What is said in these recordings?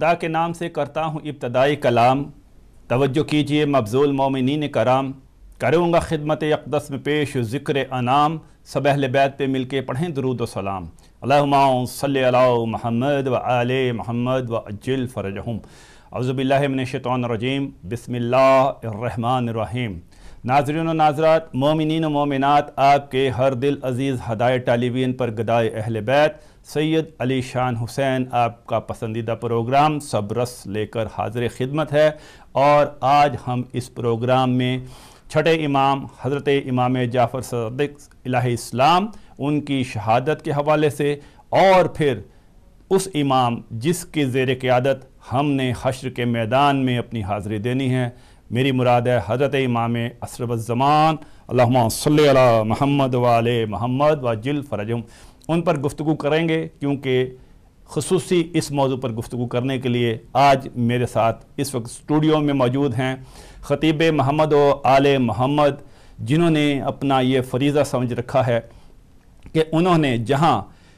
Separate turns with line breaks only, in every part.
खुदा के नाम से करता हूँ इब्तदाई कलाम, तवज्जो कीजिए मबज़ूल मोमिनीन कराम, करूँगा खिदमत अक़दस में पेश ज़िक्र अनाम, सब अहले बैत पे मिलके पढ़ें दुरूद व सलाम। अल्लाहुम्मा सल्लि अला मुहम्मद व आले मुहम्मद व अज्जिल फ़रजहुम। औज़ु बिल्लाहि मिनश शैतानिर रजीम, बिस्मिल्लाहिर रहमानिर रहीम। नाज़रीन व नाज़रात, मोमिनीन व मोमिनात, आपके हर दिल अज़ीज़ हिदायत टेलीविज़न पर गदाए अहले बैत सैयद अली शान हुसैन आपका पसंदीदा प्रोग्राम सबरस लेकर हाज़िर खिदमत है। और आज हम इस प्रोग्राम में छठे इमाम हज़रत इमाम जाफ़र सदिक़ इलाही इस्लाम उनकी शहादत के हवाले से, और फिर उस इमाम जिसकी ज़ेर क़यादत हमने हश्र के मैदान में अपनी हाज़िरी देनी है, मेरी मुराद है हज़रत इमाम असरबज़्ज़मान अल्लाहुम्मा सल्लि अला मुहम्मद व आले मुहम्मद व अज्जिल फ़रजहुम, उन पर गुफ्तगू करेंगे। क्योंकि ख़ुसूसी इस मौजू पर गुफ्तगू करने के लिए आज मेरे साथ इस वक्त स्टूडियो में मौजूद हैं ख़तीब मोहम्मद व आले मोहम्मद, जिन्होंने अपना ये फ़रीज़ा समझ रखा है कि उन्होंने जहाँ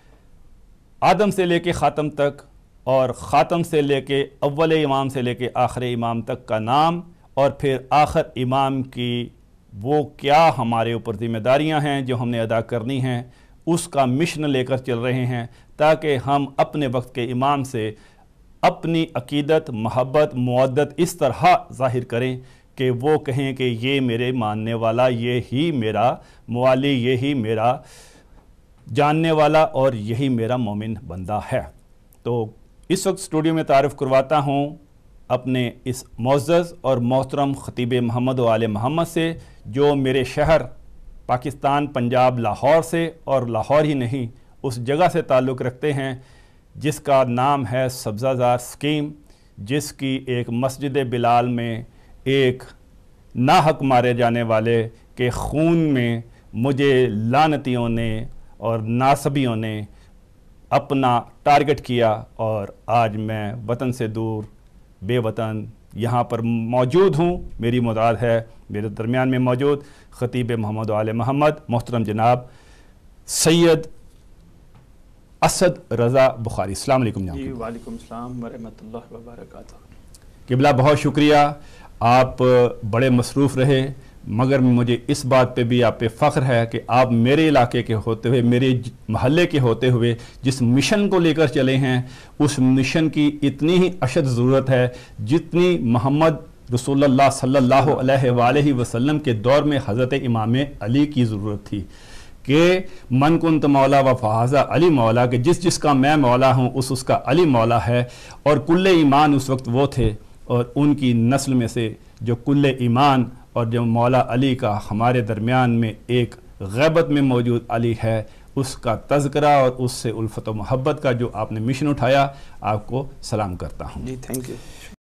आदम से लेके ख़ातम तक और ख़ातम से लेके अव्वल इमाम से लेके आखिर इमाम तक का नाम, और फिर आखिर इमाम की वो क्या हमारे ऊपर ज़िम्मेदारियाँ हैं जो हमने अदा करनी हैं, उसका मिशन लेकर चल रहे हैं, ताकि हम अपने वक्त के इमाम से अपनी अकीदत, मोहब्बत, मुवद्दत इस तरह ज़ाहिर करें कि वो कहें कि ये मेरे मानने वाला, ये ही मेरा मुवाली, ये ही मेरा जानने वाला और यही मेरा मोमिन बंदा है। तो इस वक्त स्टूडियो में तारुफ़ करवाता हूँ अपने इस मुअज़्ज़ज़ और मोहतरम ख़तीब मोहम्मद व आले मोहम्मद से, जो मेरे शहर पाकिस्तान पंजाब लाहौर से, और लाहौर ही नहीं उस जगह से ताल्लुक़ रखते हैं जिसका नाम है सब्ज़ाज़ार स्कीम, जिसकी एक मस्जिद बिलाल में एक नाहक मारे जाने वाले के खून में मुझे लानतियों ने और नासबियों ने अपना टारगेट किया, और आज मैं वतन से दूर बेवतन यहाँ पर मौजूद हूँ। मेरी मुराद है मेरे दरमियान में मौजूद ख़तीब मोहम्मद व आले मोहम्मद मोहतरम जनाब सैयद असद रज़ा बुखारी। अस्सलाम वालेकुम जनाब।
जी वालेकुम सलाम व रहमतुल्लाहि व बरकातहू।
क़िबला बहुत शुक्रिया, आप बड़े मसरूफ़ रहे, मगर मुझे इस बात पे भी आप पे फ़ख्र है कि आप मेरे इलाके के होते हुए, मेरे महल्ले के होते हुए जिस मिशन को लेकर चले हैं, उस मिशन की इतनी ही अशद ज़रूरत है जितनी मोहम्मद रसूलुल्लाह सल्लल्लाहु अलैहि वसल्लम के दौर में हज़रत इमाम अली की ज़रूरत थी कि मन कुंत मौला व फ़हाज़ा अली मौला, के जिस जिसका मैं मौला हूँ उसका अली मौला है। और कुल्ले ईमान उस वक्त वो थे, और उनकी नस्ल में से जो कुल्ले ईमान और जो मौला अली का हमारे दरमियान में एक ग़ैबत में मौजूद अली है, उसका तज़किरा और उससे उल्फ़त व मोहब्बत का जो आपने मिशन उठाया, आपको सलाम करता हूँ।
जी थैंक यू।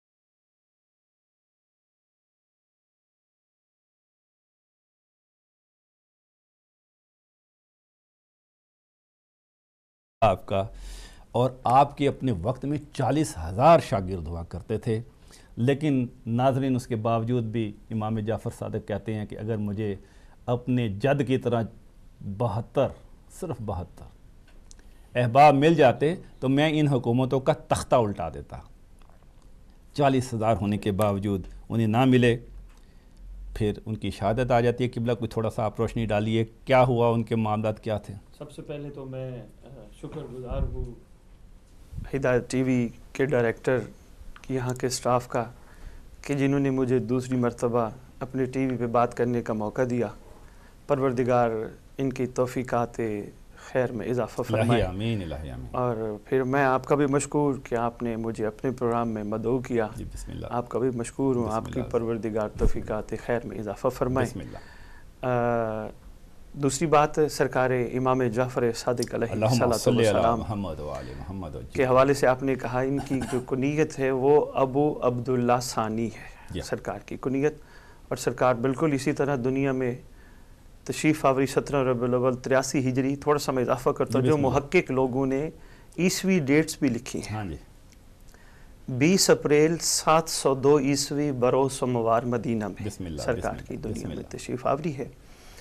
आपका और आपके अपने वक्त में 40,000 शागिर्द हुआ करते थे, लेकिन नाज़रीन उसके बावजूद भी इमाम जाफ़र सादिक़ कहते हैं कि अगर मुझे अपने जद की तरह 72 सिर्फ 72 अहबाब मिल जाते तो मैं इन हुकूमतों का तख्ता उल्टा देता। 40,000 होने के बावजूद उन्हें ना मिले, फिर उनकी शहादत आ जाती है। क़िबला कोई थोड़ा सा आप रोशनी डालिए, क्या हुआ, उनके मामलात क्या थे?
सबसे पहले तो मैं शुक्रगुज़ार हूँ हिदायत टीवी के डायरेक्टर, यहाँ के स्टाफ का, कि जिन्होंने मुझे दूसरी मर्तबा अपने टीवी पे बात करने का मौका दिया। परवरदिगार इनकी तौफ़ीक़ात खैर में इजाफ़ा फरमाए।
आमीन इलाही आमीन।
और फिर मैं आपका भी मशकूर कि आपने मुझे अपने प्रोग्राम में मदऊ किया। आपका भी मशकूर हूँ, आपकी परवरदिगार तौफ़ीक़ात खैर में इजाफ़ा फरमाए। दूसरी बात, सरकार इमाम जाफ़र सादिक़ अलैहिस्सलाम के हवाले से आपने कहा, इनकी जो कुनियत है वो अबू अब्दुल्ला सानी है सरकार की कुनियत। और सरकार बिल्कुल इसी तरह दुनिया में तशरीफ़ आवरी 17 रबीउल अव्वल 83 हिजरी, थोड़ा सा मैं इजाफ़ा करता हूँ, जो मुहक्किक लोगों ने ईसवी डेट्स भी लिखी हैं। 20 अप्रैल 702 ईस्वी बरोज़ सोमवार मदीना में सरकार की दुनिया में तशरीफ़ आवरी है।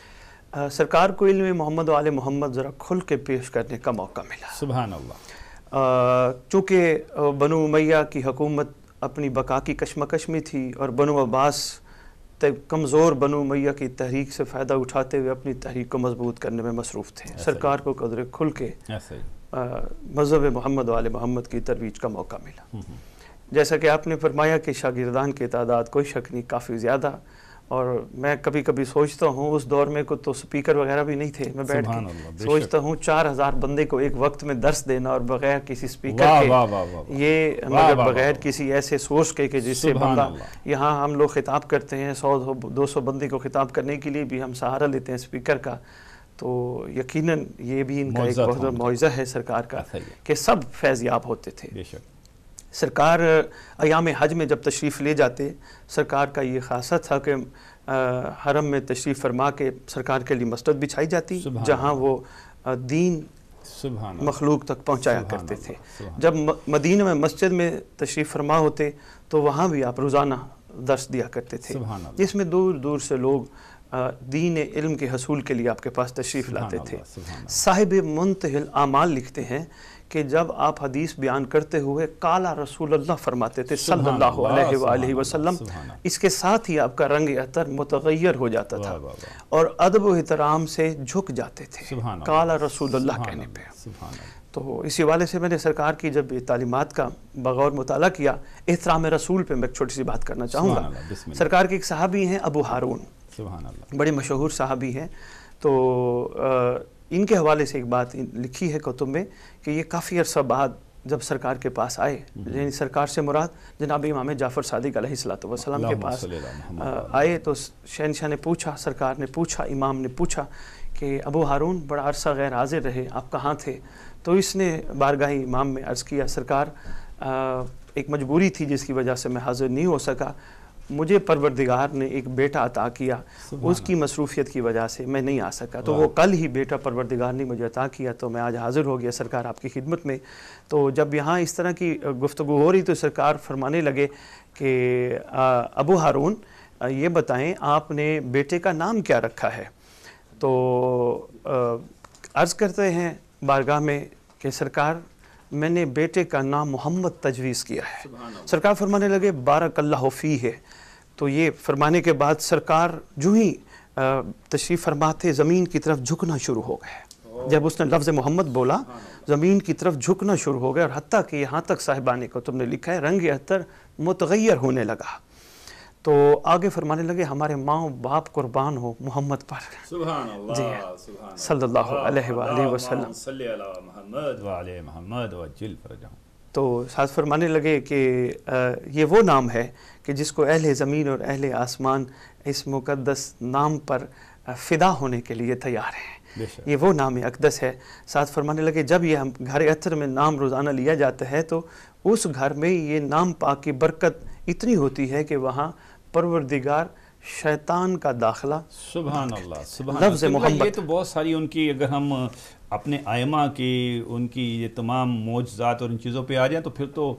सरकार को इल्म मोहम्मद वाले मोहम्मद ज़रा खुल के पेश करने का मौका मिला।
सुभान अल्लाह।
چونکہ بنو امیہ کی حکومت اپنی بقا کی کشمکش میں تھی اور بنو عباس کمزور بنو امیہ کی تحریک سے فائدہ اٹھاتے ہوئے اپنی تحریک کو مضبوط کرنے میں مصروف تھے. سرکار کو قدر کھل کے مذہب محمد و آل محمد کی ترویج کا موقع ملا. جیسا کہ آپ نے فرمایا کہ شاگردان کی تعداد کوئی شک نہیں کافی زیادہ، اور میں کبھی کبھی سوچتا ہوں اس دور میں کو تو سپیکر وغیرہ بھی نہیں تھے، میں بیٹھ کے سوچتا ہوں 4000 بندے کو ایک وقت میں درس دینا اور بغیر کسی سپیکر کے، یہ مگر بغیر کسی ایسے سورس کے کہ جس سے بندہ، یہاں ہم لوگ خطاب کرتے ہیں 100-200 بندے کو خطاب کرنے کے لیے بھی ہم سہارا لیتے ہیں سپیکر کا، تو یقیناً یہ بھی ان کا ایک بہت بڑا معجزہ ہے سرکار کا کہ سب فیض یاب ہوتے تھے. سرکار ایام حج میں جب تشریف لے جاتے، سرکار کا یہ خاصہ تھا کہ حرم میں تشریف فرما کے سرکار کے لیے مسجد بچھائی جاتی جہاں وہ دین مخلوق تک پہنچایا کرتے تھے. جب مدینہ میں مسجد میں تشریف فرما ہوتے تو وہاں بھی آپ روزانہ درس دیا کرتے تھے، جس میں دور دور سے لوگ دین علم کے حصول کے لیے آپ کے پاس تشریف لاتے تھے. صاحب منتہی الاعمال لکھتے ہیں کہ جب آپ حدیث بیان کرتے ہوئے قال رسول اللہ فرماتے تھے صلی اللہ علیہ وآلہ وسلم، اس کے ساتھ ہی آپ کا رنگ عطر متغیر ہو جاتا تھا اور ادب و احترام سے جھک جاتے تھے قال رسول اللہ کہنے پہ. تو اسی حوالے سے میں نے سرکار کی جب تعلیمات کا بغور مطالعہ کیا، احترام رسول پہ میں ایک چھوٹی سی بات کرنا چاہوں گا. سرکار کے ایک صحابی ہیں ابو ہارون، بڑے مشہور صحابی ہیں. تو ان کے حوالے سے ایک بات لکھی ہے کتب میں کہ یہ کافی عرصہ بعد جب سرکار کے پاس آئے، یعنی سرکار سے مراد جناب امام جعفر صادق علیہ السلام کے پاس آئے، تو شہنشاہ نے پوچھا، سرکار نے پوچھا، امام نے پوچھا کہ ابو ہارون بڑا عرصہ غیر حاضر رہے، آپ کہاں تھے؟ تو اس نے بارگاہ امام میں عرض کیا، سرکار ایک مجبوری تھی جس کی وجہ سے میں حاضر نہیں ہو سکا، مجھے پروردگار نے ایک بیٹا عطا کیا، اس کی مصروفیت کی وجہ سے میں نہیں آ سکا، تو وہ کل ہی بیٹا پروردگار نے مجھے عطا کیا تو میں آج حاضر ہو گیا سرکار آپ کی خدمت میں. تو جب یہاں اس طرح کی گفتگو ہو رہی تو سرکار فرمانے لگے کہ ابو ہارون یہ بتائیں آپ نے بیٹے کا نام کیا رکھا ہے؟ تو عرض کرتے ہیں بارگاہ میں کہ سرکار میں نے بیٹے کا نام محمد تجویز کیا ہے. سرکار فرمانے لگے بارک اللہ فیہ. تو یہ فرمانے کے بعد سرکار جو ہی تشریف فرماتے زمین کی طرف جھکنا شروع ہو گئے. جب اس نے لفظ محمد بولا زمین کی طرف جھکنا شروع ہو گئے، اور حتیٰ کہ یہاں تک صاحبان کو تم نے لکھا ہے رنگ عطر متغیر ہونے لگا. تو آگے فرمانے لگے ہمارے ماں باپ قربان ہو محمد پر. سبحان اللہ، جی صلی اللہ علیہ وآلہ وسلم، صلی علی محمد وعلی محمد وجل فرجہم. تو ساتھ فرمانے لگے کہ یہ وہ نام ہے کہ جس کو اہل زمین اور اہل آسمان اس مقدس نام پر فدا ہونے کے لیے تیار ہیں. یہ وہ نام اقدس ہے. ساتھ فرمانے لگے جب یہ گھر عطر میں نام روزانہ لیا جاتا ہے تو اس گھر میں یہ نام پاک کی برکت اتنی ہوتی ہے کہ وہاں پروردگار شیطان کا داخلہ. سبحان اللہ، سبحان اللہ. لفظ محمد، یہ تو بہت ساری ان کی، اگر ہم اپنے ائمہ کی ان کی یہ تمام معجزات اور ان چیزوں پہ آ جائیں تو پھر تو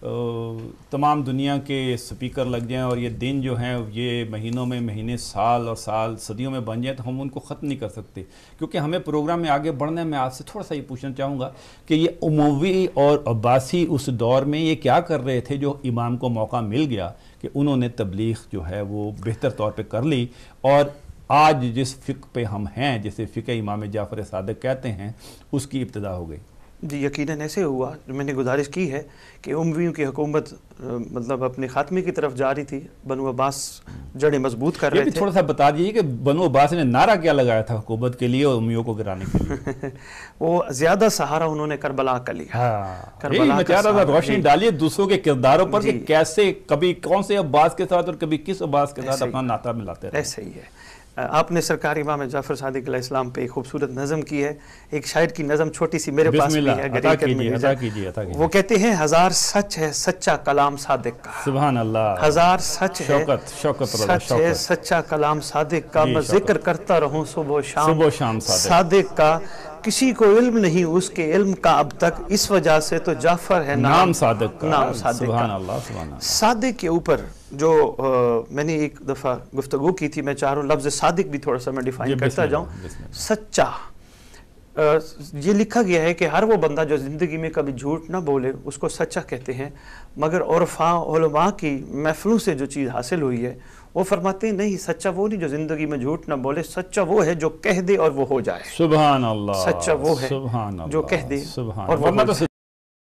تمام دنیا کے سپیکر لگ جائیں اور یہ دن جو ہیں یہ مہینوں میں مہینے، سال اور سال صدیوں میں بن جائیں تو ہم ان کو ختم نہیں کر سکتے. کیونکہ ہمیں پروگرام میں آگے بڑھنا ہے. میں آپ سے تھوڑا سا یہ پوچھنا چاہوں گا کہ یہ اموی اور عباسی اس دور میں یہ کیا کر رہے تھے جو امام کو موقع مل گیا کہ انہوں نے تبلیغ جو ہے وہ بہتر طور پہ کر لی، اور آج جس فقہ پہ ہم ہیں جسے فقہ امام جعفر صادق کہتے ہیں اس کی ابتدا ہو گئی. جی یقیناً ایسے ہوا. میں نے گزارش کی ہے کہ امویوں کی حکومت مطلب اپنے خاتمے کی طرف جا رہی تھی. بنو عباس جڑیں مضبوط کر رہے تھے. تھوڑا سا بتا دیجیے کہ بنو عباس نے نعرہ کیا لگایا تھا حکومت کے لیے اور امویوں کو گرانے کے لیے؟ وہ زیادہ سہارا انہوں نے کربلا کا لیا. میں چاہ رہا تھا روشنی ڈالیے دوسروں کے کرداروں پر کہ کیسے کبھی کون سے عباس کے ساتھ اور کبھی کس عباس کے ساتھ اپنا ناطہ ملاتے رہے. ایسے ہی ہے. آپ نے سرکار امام جعفر صادق علیہ السلام پہ ایک خوبصورت نظم کی ہے. ایک شاعر کی نظم چھوٹی سی میرے پاس بھی ہے. وہ کہتے ہیں ہزار سچ ہے سچا کلام صادق کا. سبحان اللہ. ہزار سچ ہے سچ ہے سچا کلام صادق کا. میں ذکر کرتا رہوں صبح و شام صادق کا. کسی کو علم نہیں اس کے علم کا اب تک، اس وجہ سے تو جعفر ہے نام صادق کا. نام صادق کا. صادق کے اوپر جو میں نے ایک دفعہ گفتگو کی تھی، میں چاہ رہا ہوں لفظ صادق بھی تھوڑا سا میں ڈیفائن کرتا جاؤں. سچا، یہ لکھا گیا ہے کہ ہر وہ بندہ جو زندگی میں کبھی جھوٹ نہ بولے اس کو سچا کہتے ہیں، مگر عرفاء علماء کی محفلوں سے جو چیز حاصل ہوئی ہے وہ فرماتے ہیں نہیں، سچا وہ نہیں جو زندگی میں جھوٹ نہ بولے، سچا وہ ہے جو کہہ دے اور وہ ہو جائے۔
سبحان اللہ،
سچا وہ ہے جو کہہ دے اور وہ ہو جائے۔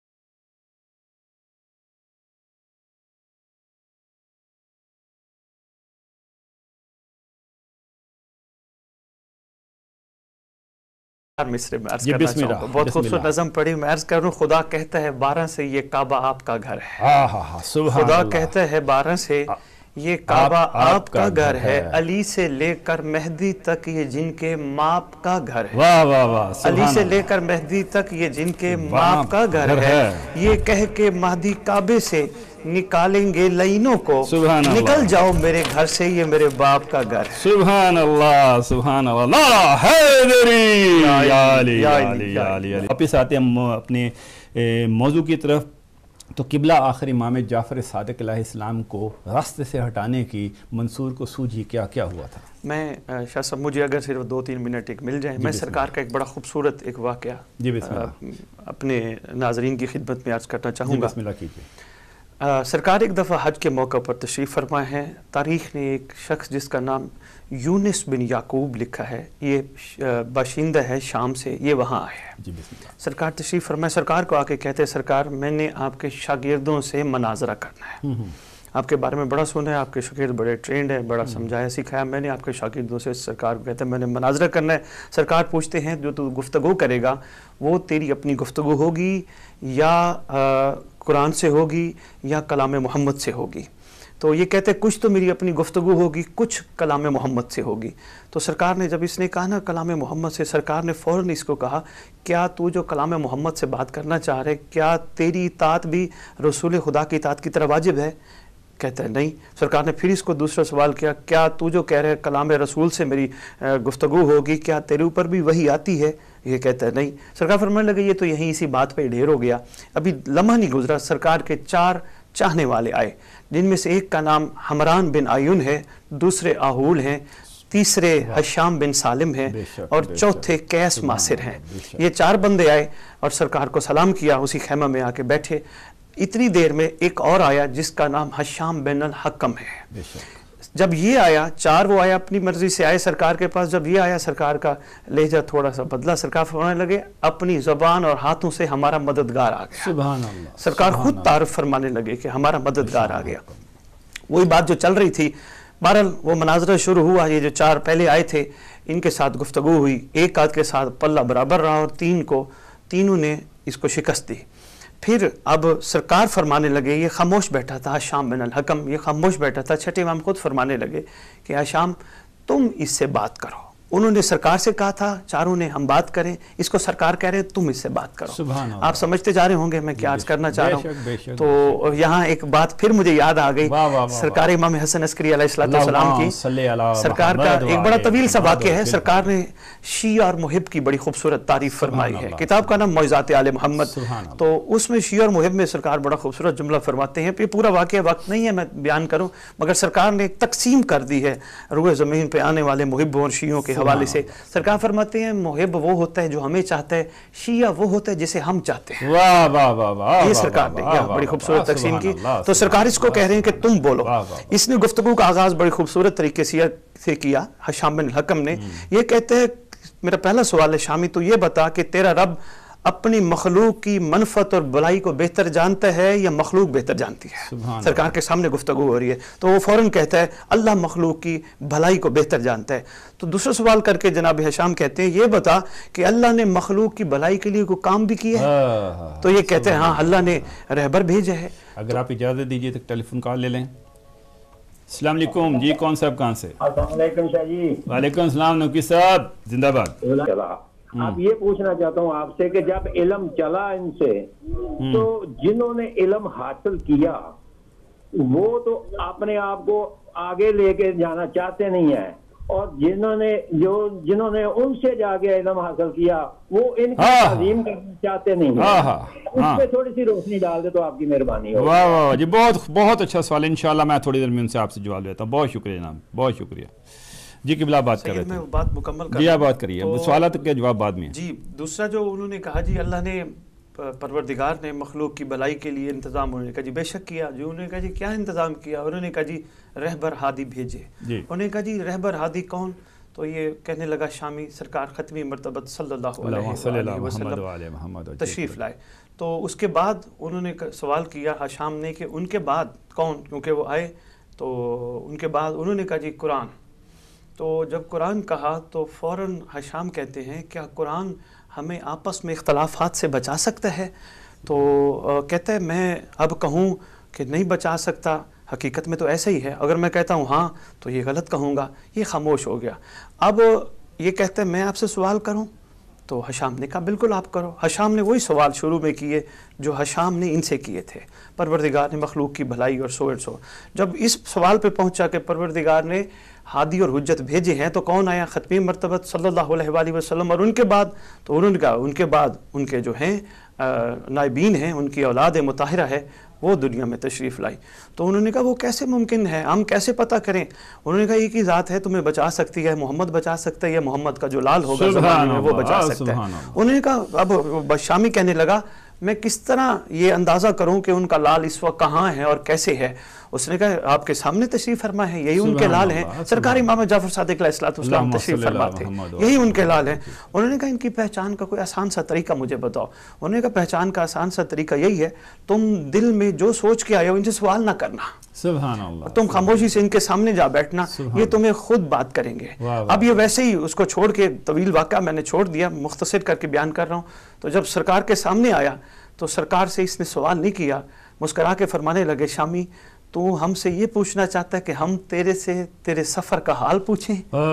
مصرے میں عرض کرنا چاہوں گا، بہت خوبصورت نظم پڑھی، میں عرض کروں، خدا کہتا ہے 12 سے یہ کعبہ آپ کا گھر ہے۔ خدا کہتا ہے 12 سے یہ کعبہ آپ کا گھر ہے، علی سے لے کر مہدی تک یہ جن کے ماپ کا گھر ہے۔ علی سے لے کر مہدی تک یہ جن کے ماپ کا گھر ہے، یہ کہہ کے مہدی کعبے سے نکالیں گے لینوں کو، نکل جاؤ میرے گھر سے یہ میرے باپ کا گھر ہے۔
سبحان اللہ، سبحان اللہ، حیدری یا علی یا علی یا علی۔ واپس آتے ہیں ہم اپنے موضوع کی طرف۔ تو قبلہ آخر امام جعفر صادق علیہ السلام کو راستے سے ہٹانے کی منصور کو سوجھی کیا ہوا تھا؟
میں شاہ صاحب مجھے اگر صرف 2-3 منٹ ایک مل جائیں، میں سرکار کا ایک بڑا خوبصورت ایک واقعہ اپنے ناظرین کی خدمت میں عرض کرنا چاہوں گا۔
بسم اللہ کیجیے۔
سرکار ایک دفعہ حج کے موقع پر تشریف فرما ہے، تاریخ نے ایک شخص جس کا نام یونس بن یعقوب لکھا ہے، یہ باشندہ ہے شام سے، یہ وہاں آئے ہیں۔ سرکار تشریف فرمائے، سرکار کو آ کے کہتے ہیں سرکار میں نے آپ کے شاگردوں سے مناظرہ کرنا ہے، آپ کے بارے میں بڑا سنا ہے، آپ کے شاگرد بڑے ٹرینڈ ہیں، بڑا سمجھایا سکھایا میں نے آپ کے شاگردوں سے۔ سرکار کو کہتے ہیں میں نے مناظرہ کرنا ہے۔ سرکار پوچھتے ہیں جو تو گفتگو کرے گا وہ تیری اپنی گفتگو ہوگی یا قرآن سے ہوگی یا کلام محمد سے ہوگی؟ تو یہ کہتے ہیں کچھ تو میری اپنی گفتگو ہوگی، کچھ کلام محمد سے ہوگی۔ تو سرکار نے جب اس نے کہا نا کلام محمد سے، سرکار نے فوراً اس کو کہا کیا تو جو کلام محمد سے بات کرنا چاہ رہے کیا تیری اطاعت بھی رسول خدا کی اطاعت کی طرح واجب ہے؟ کہتا ہے نہیں۔ سرکار نے پھر اس کو دوسرا سوال کیا کیا تو جو کہہ رہے کلام رسول سے میری گفتگو ہوگی کیا تیرے اوپر بھی وہی آتی ہے؟ یہ کہتا ہے نہیں۔ سرکار فرمانے لگے یہ تو یہیں اسی بات پہ ڈھیر ہو گیا۔ ابھی لمحہ نہیں گزرا، سرکار کے 4 چاہنے والے آئے، جن میں سے ایک کا نام حمران بن آیون ہے، دوسرے آہول ہیں، تیسرے حشام بن سالم ہیں اور چوتھے قیس ماسر ہیں۔ یہ 4 بندے آئے اور سرکار کو سلام کیا، اسی خیمہ میں آ کے بیٹھے۔ اتنی دیر میں ایک اور آیا جس کا نام حشام بن الحکم ہے۔ جب یہ آیا، 4 وہ آیا اپنی مرضی سے آئے سرکار کے پاس، جب یہ آیا سرکار کا لہجہ تھوڑا سا بدلا، سرکار فرمانے لگے اپنی زبان اور ہاتھوں سے ہمارا مددگار آ گیا۔
سبحان اللہ۔
سرکار خود تعارف فرمانے لگے کہ ہمارا مددگار آ گیا۔ وہی بات جو چل رہی تھی، بہرحال وہ مناظرہ شروع ہوا۔ یہ جو 4 پہلے آئے تھے ان کے ساتھ گفتگو ہوئی، ایک آدھ کے ساتھ پلہ برابر رہا اور تینوں نے اس کو شکست دی۔ پھر اب سرکار فرمانے لگے، یہ خاموش بیٹھا تھا حشام بن الحکم، یہ خاموش بیٹھا تھا، چھٹے امام خود فرمانے لگے کہ حشام تم اس سے بات کرو۔ انہوں نے سرکار سے کہا تھا 4 نے ہم بات کریں، اس کو سرکار کہہ رہے تم اس سے بات کرو۔ آپ سمجھتے جا رہے ہوں گے میں کیا عرض کرنا چاہ رہا ہوں۔ تو یہاں ایک بات پھر مجھے یاد آ گئی، سرکار امام حسن عسکری علیہ السلام کی، سرکار کا ایک بڑا طویل سا واقعہ ہے۔ سرکار نے شیعہ اور محب کی بڑی خوبصورت تعریف فرمائی ہے، کتاب کا نام معجزات آل محمد۔ تو اس میں شیعہ اور محب میں سرکار بڑا خوبصورت جملہ فرماتے ہیں۔ یہ پورا واقعہ وقت نہیں ہے میں بیان کروں، مگر سرکار نے ایک تقسیم کر دی ہے روئے زمین پہ آنے والے محبوں اور شیعوں کے حوالے سے۔ سرکار فرماتے ہیں محب وہ ہوتا ہے جو ہمیں چاہتا ہے، شیعہ وہ ہوتا ہے جسے ہم چاہتے ہیں۔ یہ سرکار نے بڑی خوبصورت تقسیم کی۔ تو سرکار اس کو کہہ رہے ہیں کہ تم بولو۔ اس نے گفتگو کا آغاز بڑی خوبصورت طریقے سے کیا حشام بن الحکم نے۔ یہ کہتے ہیں میرا پہلا سوال ہے شامی تو یہ بتا کہ تیرا رب اپنی مخلوق کی منفعت اور بلائی کو بہتر جانتا ہے یا مخلوق بہتر جانتی ہے؟ سرکار کے سامنے گفتگو ہو رہی ہے تو وہ فوراً کہتا ہے اللہ مخلوق کی بھلائی کو بہتر جانتا ہے۔ تو دوسرا سوال کر کے جناب حشام کہتے ہیں یہ بتا کہ اللہ نے مخلوق کی بھلائی کے لیے کوئی کام بھی کیا ہے؟ تو یہ کہتے ہیں ہاں اللہ نے رہبر بھیجا ہے۔
اگر آپ اجازت دیجیے تو ٹیلی فون کال لے لیں۔ السلام علیکم جی، کون صاحب کہاں سے؟
السلام علیکم شاہ جی۔
وعلیکم السلام نوکی صاحب، زندہ باد۔
اب یہ پوچھنا چاہتا ہوں آپ سے کہ جب علم چلا ان سے تو جنہوں نے علم حاصل کیا وہ تو اپنے آپ کو آگے لے کے جانا چاہتے نہیں ہیں، اور جنہوں نے ان سے جا کے علم حاصل کیا وہ ان کی تعظیم کرنا چاہتے نہیں ہیں۔ اس پہ تھوڑی سی روشنی ڈال دے تو آپ کی مہربانی ہوگی۔
واہ واہ جی، بہت بہت اچھا سوال، انشاءاللہ میں تھوڑی دیر میں ان سے آپ سے جواب دیتا ہوں۔ بہت شکریہ جناب، بہت شکریہ۔ جی قبلہ بات کر رہے تھے،
میں بات مکمل کر
جی آپ بات کریے، سوالات کے جواب بعد میں.
جی دوسرا جو انہوں نے کہا جی اللہ نے پروردگار نے مخلوق کی بھلائی کے لیے انتظام، انہوں نے کہا جی بے شک کیا. جو انہوں نے کہا جی کیا انتظام کیا؟ انہوں نے کہا جی رہبر ہادی بھیجے. انہوں نے کہا جی رہبر ہادی کون؟ تو یہ کہنے لگا شامی سرکار ختمی مرتبہ صلی اللہ علیہ وسلم تشریف لائے. تو اس کے بعد انہوں نے سوال کیا حشام نے کہ ان کے بعد کون، کیونکہ وہ آئے تو ان کے بعد انہوں نے کہا جی قرآن. تو جب قرآن کہا تو فوراً حشام کہتے ہیں کیا قرآن ہمیں آپس میں اختلافات سے بچا سکتا ہے؟ تو کہتا ہے میں اب کہوں کہ نہیں بچا سکتا، حقیقت میں تو ایسا ہی ہے. اگر میں کہتا ہوں ہاں تو یہ غلط کہوں گا. یہ خاموش ہو گیا. اب یہ کہتا ہے میں آپ سے سوال کروں؟ تو حشام نے کہا بالکل آپ کرو. حشام نے وہی سوال شروع میں کیے جو حشام نے ان سے کیے تھے، پروردگار نے مخلوق کی بھلائی اور سو. جب اس سوال پہ پہنچا کہ پروردگار نے ہادی اور حجت بھیجے ہیں تو کون آیا؟ ختمی مرتبہ صلی اللہ علیہ وآلہ وسلم. اور ان کے بعد تو انہوں نے کہا ان کے بعد ان کے جو ہیں نائبین ہیں، ان کی اولاد مطہرہ ہے، وہ دنیا میں تشریف لائی. تو انہوں نے کہا وہ کیسے ممکن ہے، ہم کیسے پتہ کریں؟ انہوں نے کہا ایک ہی ذات ہے تمہیں بچا سکتی ہے، محمد بچا سکتا ہے، یا محمد کا جو لال ہوگا زمانے میں وہ بچا سکتا ہے. انہوں نے کہا اب شامی کہنے لگا میں کس طرح یہ اندازہ کروں کہ ان کا لال اس وقت کہاں ہے اور کیسے ہے؟ اس نے کہا آپ کے سامنے تشریف فرما ہے، یہی ان کے لال ہیں. سرکار امام جعفر صادق علیہ السلام تشریف فرما تھے، یہی ان کے لال ہیں. انہوں نے کہا ان کی پہچان کا کوئی آسان سا طریقہ مجھے بتاؤ. انہوں نے کہا پہچان کا آسان سا طریقہ یہی ہے تم دل میں جو سوچ کے آئے ہو ان سے سوال نہ کرنا،
سبحان اللہ،
تم خاموشی سے ان کے سامنے جا بیٹھنا، یہ تمہیں خود بات کریں گے. اب یہ ویسے ہی اس کو چھوڑ کے، طویل واقعہ میں نے چھوڑ دیا، مختصر کر کے بیان کر رہا ہوں. تو جب سرکار کے سامنے آیا تو سرکار سے اس نے سوال نہیں کیا، مسکرا کے فرمانے لگے شامی تو ہم سے یہ پوچھنا چاہتا ہے کہ ہم تیرے سے تیرے سفر کا حال پوچھیں؟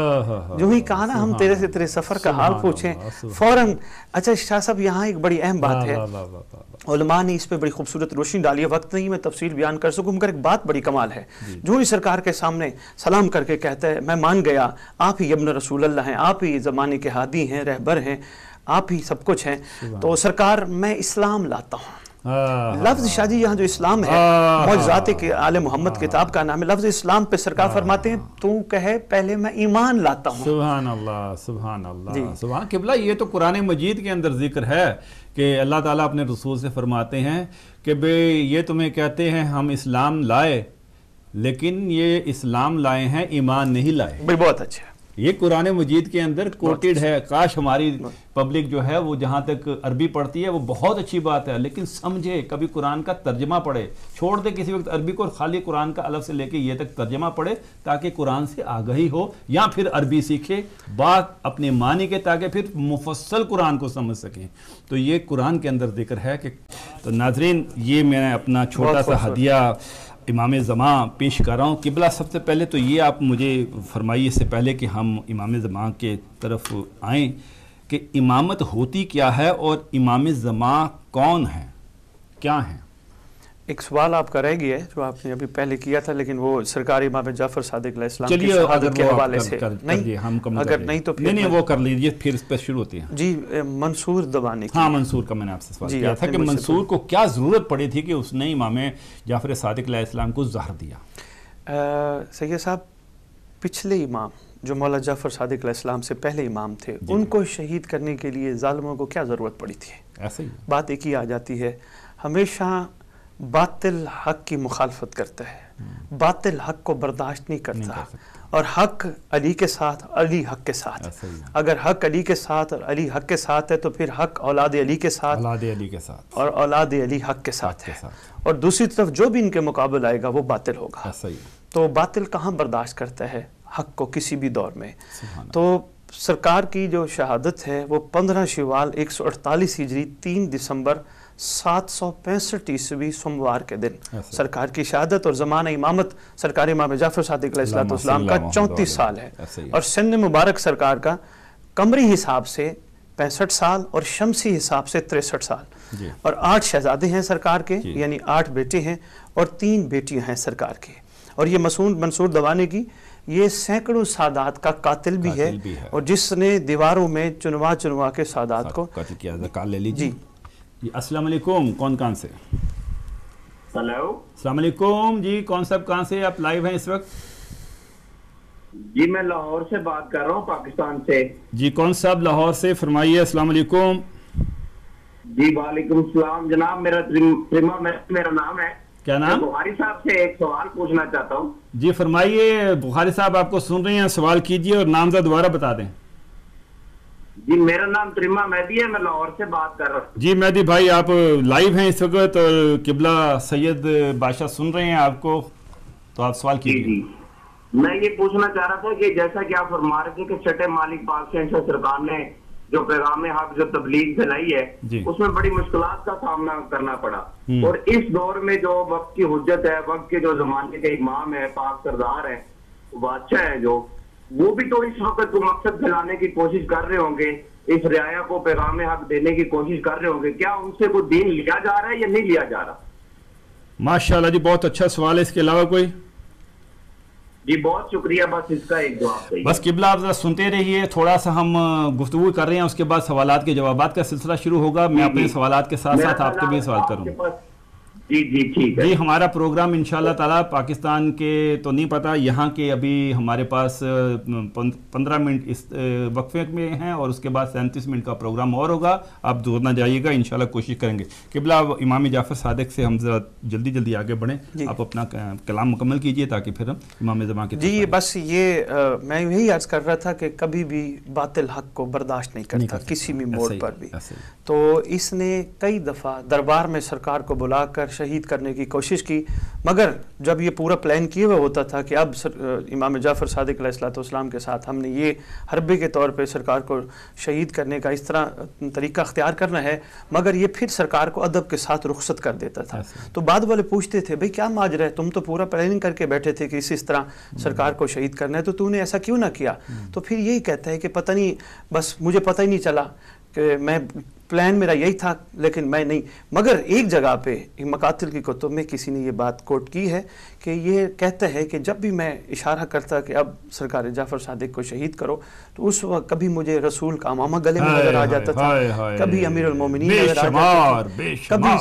جو ہی کہا نا ہم تیرے سے تیرے سفر کا حال پوچھیں فوراً. اچھا شاہ صاحب یہاں ایک بڑی اہم بات ہے، علماء نے اس پہ بڑی خوبصورت روشنی ڈالی ہے، وقت نہیں میں تفصیل بیان کر سکوں مگر ایک بات بڑی کمال ہے. جو ہی سرکار کے سامنے سلام کر کے کہتا ہے میں مان گیا آپ ہی ابن رسول اللہ ہیں، آپ ہی زمانے کے ہادی ہیں، رہبر ہیں، آپ ہی سب کچھ ہیں. تو سرکار میں اسلام لاتا ہوں. لفظ شاہ جی یہاں جو اسلام ہے معجزات کے آل محمد کتاب کا نام ہے، لفظ اسلام پہ سرکار فرماتے ہیں تو کہے پہلے میں ایمان لاتا ہوں.
سبحان اللہ سبحان اللہ سبحان قبلہ. یہ تو قرآن مجید کے اندر ذکر ہے کہ اللہ تعالیٰ اپنے رسول سے فرماتے ہیں کہ بے یہ تمہیں کہتے ہیں ہم اسلام لائے، لیکن یہ اسلام لائے ہیں ایمان نہیں لائے.
بہت اچھا،
یہ قرآن مجید کے اندر کوٹڈ ہے. کاش ہماری پبلک جو ہے وہ جہاں تک عربی پڑھتی ہے وہ بہت اچھی بات ہے، لیکن سمجھے کبھی قرآن کا ترجمہ پڑھے، چھوڑ دے کسی وقت عربی کو اور خالی قرآن کا الف سے لے کے یہ تک ترجمہ پڑھے تاکہ قرآن سے آگہی ہو، یا پھر عربی سیکھے بات اپنے معنی کے تاکہ پھر مفصل قرآن کو سمجھ سکیں. تو یہ قرآن کے اندر ذکر ہے کہ تو ناظرین یہ میں اپنا چھوٹا سا ہدیہ امام زمان پیش کر رہا ہوں. قبلہ سب سے پہلے تو یہ آپ مجھے فرمائیے اس سے پہلے کہ ہم امام زمان کے طرف آئیں کہ امامت ہوتی کیا ہے اور امام زمان کون ہیں، کیا ہیں؟
ایک سوال آپ کا رہ گیا ہے جو آپ نے ابھی پہلے کیا تھا لیکن وہ سرکار امام جعفر صادق علیہ السلام کی شہادت کے حوالے سے نہیں، اگر نہیں تو پھر
نہیں وہ کر لیجئے پھر اس پہ شروع ہوتی ہیں.
جی منصور دبانے کی.
ہاں منصور کا میں نے آپ سے سوال کیا تھا کہ منصور کو کیا ضرورت پڑی تھی کہ اس نے امام جعفر صادق علیہ السلام کو زہر دیا؟
سید صاحب پچھلے امام جو مولا جعفر صادق علیہ السلام سے پہلے امام تھے ان کو شہید کرنے کے لیے ظالموں کو کیا ضرورت پڑی تھی؟
ایسے ہی
بات ایک ہی آ جاتی ہے، ہمیشہ باطل حق کی مخالفت کرتا ہے، باطل حق کو برداشت نہیں کرتا، اور حق علی کے ساتھ، علی حق کے ساتھ. اگر حق علی کے ساتھ اور علی حق کے ساتھ ہے تو پھر حق اولاد علی کے ساتھ، اولاد علی کے ساتھ، اور اولاد علی حق کے ساتھ ہے. اور دوسری طرف جو بھی ان کے مقابل آئے گا وہ باطل ہوگا. تو باطل کہاں برداشت کرتا ہے حق کو کسی بھی دور میں. تو سرکار کی جو شہادت ہے وہ 15 شوال 148 ہجری 3 دسمبر 765 عیسوی سوموار کے دن سرکار کی شہادت، اور زمانہ امامت سرکار امام جعفر صادق علیہ السلام کا 34 سال ہے، اور سن مبارک سرکار کا قمری حساب سے 65 سال اور شمسی حساب سے 63 سال، اور 8 شہزادے ہیں سرکار کے، یعنی 8 بیٹے ہیں اور 3 بیٹیاں ہیں سرکار کے. اور یہ منصور دوانے کی یہ سینکڑوں سادات کا قاتل بھی ہے، اور جس نے دیواروں میں چنوا کے سادات کو
قتل کیا. زکات لے لیجیے. جی السلام علیکم، کون سے؟
ہلو السلام
علیکم. جی کون صاحب کہاں سے آپ لائیو ہیں اس وقت؟
جی میں لاہور سے بات کر رہا ہوں، پاکستان سے.
جی کون صاحب لاہور سے؟ فرمائیے. السلام علیکم.
جی وعلیکم السلام جناب. میرا نام ہے.
کیا نام؟
بخاری صاحب سے ایک سوال پوچھنا چاہتا ہوں.
جی فرمائیے. بخاری صاحب آپ کو سن رہے ہیں، سوال کیجئے اور نام دوبارہ بتا دیں.
جی میرا نام ترما مہدی ہے، میں لاہور سے بات کر رہا ہوں.
جی مہدی بھائی آپ لائیو ہیں اس وقت اور قبلہ سید بادشاہ سن رہے ہیں آپ کو، تو آپ سوال کیجئے.
جی میں یہ پوچھنا چاہ رہا تھا کہ جیسا کہ آپ فرما رہے تھے کہ چھٹے مالک پاک شہنشاہ سرکار نے جو پیغام حق جو تبلیغ پھیلائی ہے اس میں بڑی مشکلات کا سامنا کرنا پڑا، اور اس دور میں جو وقت کی حجت ہے، وقت کے جو زمانے کے امام ہے، پاک سردار ہے، بادشاہ ہے، جو وہ بھی تو اس وقت کو مقصد پھیلانے کی کوشش کر رہے ہوں گے، اس رعایا کو پیغام حق دینے کی کوشش کر رہے ہوں گے. کیا ان سے کوئی دین لیا جا رہا ہے یا نہیں لیا جا رہا؟
ماشاءاللہ جی بہت اچھا سوال ہے. اس کے علاوہ کوئی؟
جی بہت شکریہ، بس اس کا ایک جواب دیں.
بس قبلہ آپ ذرا سنتے رہیے، تھوڑا سا ہم گفتگو کر رہے ہیں، اس کے بعد سوالات کے جوابات کا سلسلہ شروع ہوگا. میں اپنے سوالات کے ساتھ ساتھ آپ کے بھی سوال کروں.
جی ٹھیک ہے.
جی ہمارا پروگرام انشاءاللہ تعالیٰ پاکستان کے تو نہیں پتہ، یہاں کے ابھی ہمارے پاس 15 منٹ اس وقفے میں ہیں اور اس کے بعد 37 منٹ کا پروگرام اور ہوگا. آپ دور نہ جائیے گا، انشاءاللہ کوشش کریں گے. قبلہ امام جعفر صادق سے ہم ذرا جلدی آگے بڑھیں. آپ اپنا کلام مکمل کیجئے تاکہ پھر ہم امام زمان کی
جی بس یہ میں یہی عرض کر رہا تھا کہ کبھی بھی باطل حق کو برداشت نہیں کرتا کسی بھی موڑ پر بھی. تو اس نے کئی دفعہ دربار میں سرکار کو بلا کر شہید کرنے کی کوشش کی، مگر جب یہ پورا پلان کیے ہوئے ہوتا تھا کہ اب امام جعفر صادق علیہ السلام کے ساتھ ہم نے یہ حربے کے طور پہ سرکار کو شہید کرنے کا اس طرح طریقہ اختیار کرنا ہے، مگر یہ پھر سرکار کو ادب کے ساتھ رخصت کر دیتا تھا. تو بعد والے پوچھتے تھے بھئی کیا ماجرا ہے، تم تو پورا پلاننگ کر کے بیٹھے تھے کہ اس طرح سرکار کو شہید کرنا ہے، تو تو نے ایسا کیوں نہ کیا؟ تو پھر یہی کہتا ہے کہ پتہ نہیں، بس مجھے پتہ ہی نہیں چلا کہ میں پلان میرا یہی تھا لیکن میں نہیں. مگر ایک جگہ پہ مقاتل کی کتب میں کسی نے یہ بات کوٹ کی ہے کہ یہ کہتا ہے کہ جب بھی میں اشارہ کرتا کہ اب سرکار جعفر صادق کو شہید کرو تو اس وقت کبھی مجھے رسول کا امامہ گلے میں نظر آ جاتا تھا، کبھی امیر المومنین نظر آ جاتا تھا، کبھی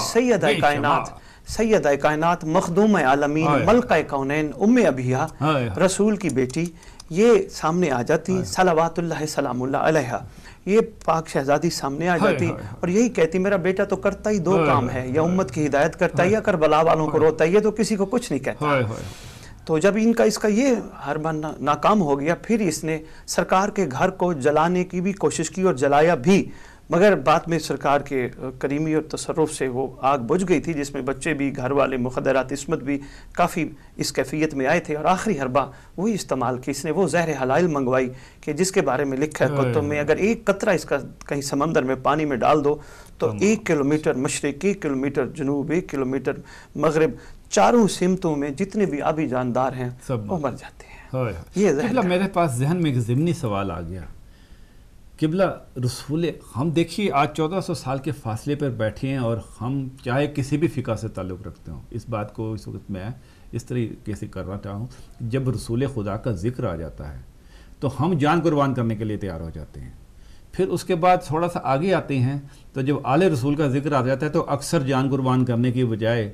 سیدہ کائنات مخدوم عالمین ملکہ کونین ام ابیہ رسول کی بیٹی یہ سامنے آ جاتی، صلوات اللہ سلام اللہ علیہ، یہ پاک شہزادی سامنے آ جاتی اور یہی کہتی میرا بیٹا تو کرتا ہی دو کام ہے، یا امت کی ہدایت کرتا ہے یا کربلا والوں کو روتا ہے، یہ تو کسی کو کچھ نہیں کہتا. تو جب اس کا یہ حربہ ناکام ہو گیا، پھر اس نے سرکار کے گھر کو جلانے کی بھی کوشش کی اور جلایا بھی، مگر بعد میں سرکار کے کریمی اور تصرف سے وہ آگ بجھ گئی تھی، جس میں بچے بھی، گھر والے، مخدرات عصمت بھی کافی اس کیفیت میں آئے تھے، اور آخری حربہ وہی استعمال کی. اس نے وہ زہر حلال منگوائی کہ جس کے بارے میں لکھا ہے کتب میں، اگر ایک قطرہ اس کا کہیں سمندر میں پانی میں ڈال دو تو 1 کلومیٹر مشرق، 1 کلومیٹر جنوب، 1 کلومیٹر مغرب، چاروں سمتوں میں جتنے بھی آبی جاندار ہیں وہ مر جاتے ہیں. یہ زہر.
میرے پاس ذہن میں ایک ضمنی سوال آ گیا. قبلہ رسول ہم دیکھیے آج 1400 سال کے فاصلے پر بیٹھے ہیں اور ہم چاہے کسی بھی فقہ سے تعلق رکھتے ہوں، اس بات کو اس وقت میں اس طریقے سے کرنا چاہوں، جب رسول خدا کا ذکر آ جاتا ہے تو ہم جان قربان کرنے کے لیے تیار ہو جاتے ہیں. پھر اس کے بعد تھوڑا سا آگے آتے ہیں تو جب آل رسول کا ذکر آ جاتا ہے تو اکثر جان قربان کرنے کی بجائے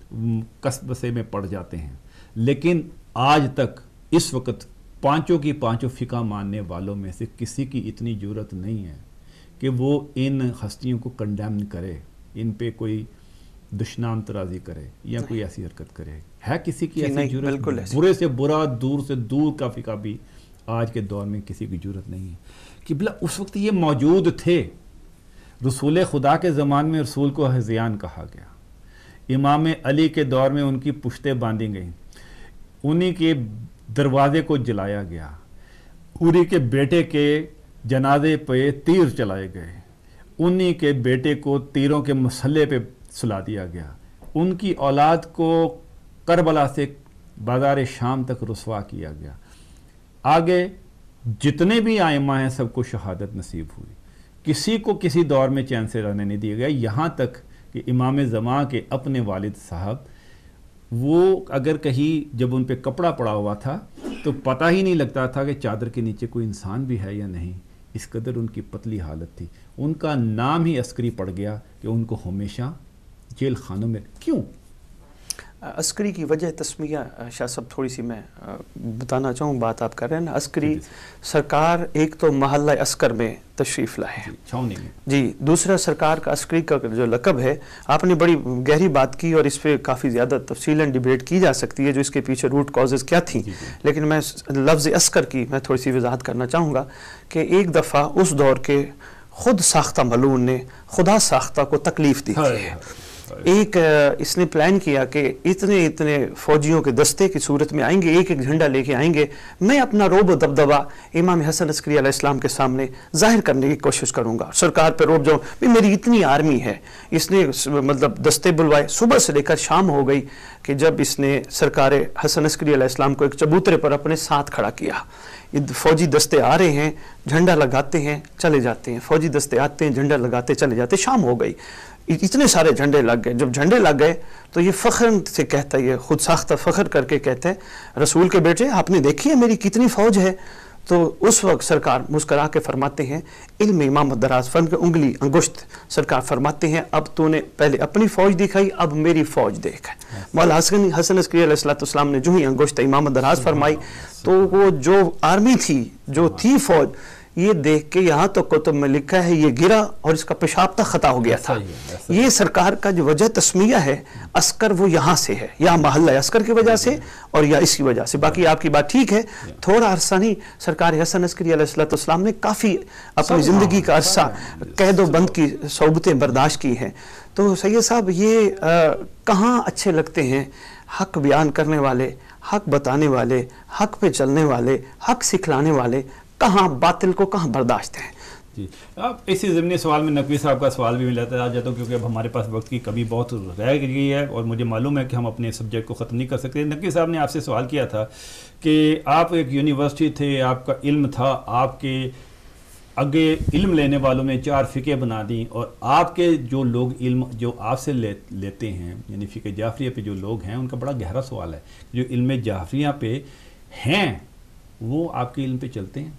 قصبے میں پڑ جاتے ہیں. لیکن آج تک اس وقت پانچوں کی پانچوں فقہ ماننے والوں میں سے کسی کی اتنی جرت نہیں ہے کہ وہ ان ہستیوں کو کنڈیم کرے، ان پہ کوئی دشنام ترازی کرے یا کوئی ایسی حرکت کرے. ہے کسی کی ایسی جرت؟ برے سے برا، دور سے دور کا فقہ بھی آج کے دور میں کسی کی جرت نہیں ہے. قبلہ اس وقت یہ موجود تھے. رسول خدا کے زمان میں رسول کو ہذیان کہا گیا، امام علی کے دور میں ان کی پشتیں باندھی گئیں، انہی کے دروازے کو جلایا گیا، انہی کے بیٹے کے جنازے پہ تیر چلائے گئے، انہی کے بیٹے کو تیروں کے مسلح پہ سلا دیا گیا، ان کی اولاد کو کربلا سے بازار شام تک رسوا کیا گیا. آگے جتنے بھی ائمہ ہیں سب کو شہادت نصیب ہوئی، کسی کو کسی دور میں چین سے رہنے نہیں دیا گیا. یہاں تک کہ امام زمان کے اپنے والد صاحب، وہ اگر کہیں جب ان پہ کپڑا پڑا ہوا تھا تو پتہ ہی نہیں لگتا تھا کہ چادر کے نیچے کوئی انسان بھی ہے یا نہیں، اس قدر ان کی پتلی حالت تھی. ان کا نام ہی عسکری پڑ گیا کہ ان کو ہمیشہ جیل خانوں میں. کیوں؟
عسکری کی وجہ تسمیہ شاہ صاحب تھوڑی سی میں بتانا چاہوں، بات آپ کر رہے ہیں نا عسکری، سرکار ایک تو محلہ عسکر میں تشریف لائے جی، دوسرا سرکار کا عسکری کا جو لقب ہے، آپ نے بڑی گہری بات کی اور اس پہ کافی زیادہ تفصیلاً ڈیبیٹ کی جا سکتی ہے جو اس کے پیچھے روٹ کازز کیا تھیں، لیکن میں لفظ عسکر کی میں تھوڑی سی وضاحت کرنا چاہوں گا کہ ایک دفعہ اس دور کے خود ساختہ ملعون نے خدا ساختہ کو تکلیف دی ہے، ایک اس نے پلان کیا کہ اتنے فوجیوں کے دستے کی صورت میں آئیں گے، ایک جھنڈا لے کے آئیں گے، میں اپنا روب و دبدبہ امام حسن عسکری علیہ السلام کے سامنے ظاہر کرنے کی کوشش کروں گا، سرکار پہ روب جاؤں، میری اتنی آرمی ہے۔ اس نے مطلب دستے بلوائے، صبح سے لے کر شام ہو گئی کہ جب اس نے سرکار حسن عسکری علیہ السلام کو ایک چبوترے پر اپنے ساتھ کھڑا کیا، فوجی دستے آ رہے ہیں، جھنڈا لگاتے ہیں چلے جاتے ہیں، فوجی دستے آتے ہیں جھنڈا لگاتے چلے جاتے، شام ہو گئی، اتنے سارے جھنڈے لگ گئے۔ جب جھنڈے لگ گئے تو یہ فخر سے کہتا ہے، یہ خود ساختہ فخر کر کے کہتا ہے، رسول کے بیٹے آپ نے دیکھی ہے میری کتنی فوج ہے؟ تو اس وقت سرکار مسکرا کے فرماتے ہیں، علم امامت دراز فرم کے انگلی انگشت، سرکار فرماتے ہیں اب تو نے پہلے اپنی فوج دکھائی، اب میری فوج دیکھ۔ مولا حسن عسکری علیہ السلام نے جو ہی انگشت امامت دراز فرمائی تو وہ جو آرمی تھی، جو تھی فوج، یہ دیکھ کے یہاں تو کتب میں لکھا ہے یہ گرا اور اس کا پیشاب تک خطا ہو گیا تھا۔ یہ سرکار کا جو وجہ تسمیہ ہے عسکر، وہ یہاں سے ہے، یا محلہ عسکر کی وجہ سے اور یا اس کی وجہ سے۔ باقی آپ کی بات ٹھیک ہے، تھوڑا عرصہ نہیں، سرکار حسن عسکری علیہ السلام نے کافی اپنی زندگی کا عرصہ قید و بند کی صحبتیں برداشت کی ہیں۔ تو سید صاحب یہ کہاں اچھے لگتے ہیں حق بیان کرنے والے، حق بتانے والے، حق پہ چلنے والے، حق سکھلانے والے، کہاں باطل کو کہاں برداشت ہے؟
جی، اب اسی ضمنی سوال میں نقوی صاحب کا سوال بھی ملاتا آ جاتا ہوں، کیونکہ اب ہمارے پاس وقت کی کمی بہت رہ گئی ہے اور مجھے معلوم ہے کہ ہم اپنے سبجیکٹ کو ختم نہیں کر سکتے۔ نقوی صاحب نے آپ سے سوال کیا تھا کہ آپ ایک یونیورسٹی تھے، آپ کا علم تھا، آپ کے آگے علم لینے والوں نے 4 فقہ بنا دیں، اور آپ کے جو لوگ علم جو آپ سے لیتے ہیں، یعنی فقہ جعفریہ پہ جو لوگ ہیں، ان کا بڑا گہرا سوال ہے، جو علم جعفریہ پہ ہیں وہ آپ کے علم پہ چلتے ہیں؟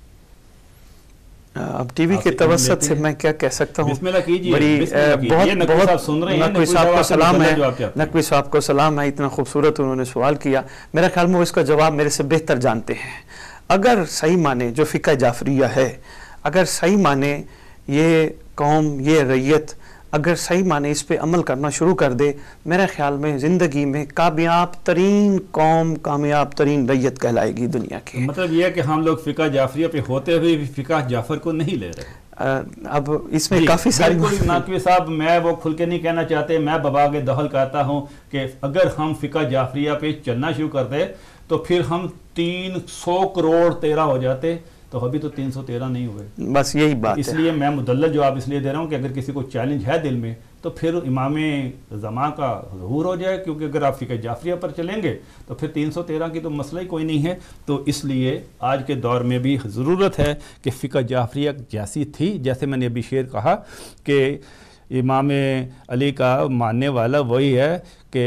اب ٹی وی کے توسط سے میں کیا کہہ سکتا ہوں،
بسم اللہ کیجئے،
بہت نقوی صاحب کو سلام ہے، نقوی صاحب کو سلام ہے، اتنا خوبصورت انہوں نے سوال کیا، میرا خیال میں وہ اس کا جواب میرے سے بہتر جانتے ہیں۔ اگر صحیح مانے جو فقہ جعفریہ ہے، اگر صحیح مانے یہ قوم، یہ ریت، اگر صحیح معنی اس پہ عمل کرنا شروع کر دے، میرے خیال میں زندگی میں کامیاب ترین قوم، کامیاب ترین ریت کہلائے گی دنیا کی۔
مطلب یہ ہے کہ ہم لوگ فقہ جعفریہ پہ ہوتے ہوئے بھی فقہ جعفر کو نہیں لے رہے۔
اب اس میں کافی ساری
نقوی صاحب میں وہ کھل کے نہیں کہنا چاہتے، میں بباغ دہل کہتا ہوں کہ اگر ہم فقہ جعفریہ پہ چلنا شروع کر دے تو پھر ہم 300 کروڑ 13 ہو جاتے، تو ابھی تو 313 نہیں ہوئے۔
بس یہی بات ہے،
اس لیے میں مدلل جواب اس لیے دے رہا ہوں کہ اگر کسی کو چیلنج ہے دل میں تو پھر امام زمان کا ظہور ہو جائے، کیونکہ اگر آپ فقہ جعفریہ پر چلیں گے تو پھر 313 کی تو مسئلہ ہی کوئی نہیں ہے۔ تو اس لیے آج کے دور میں بھی ضرورت ہے کہ فقہ جعفریہ جیسی تھی، جیسے میں نے ابھی شعر کہا کہ امام علی کا ماننے والا وہی ہے کہ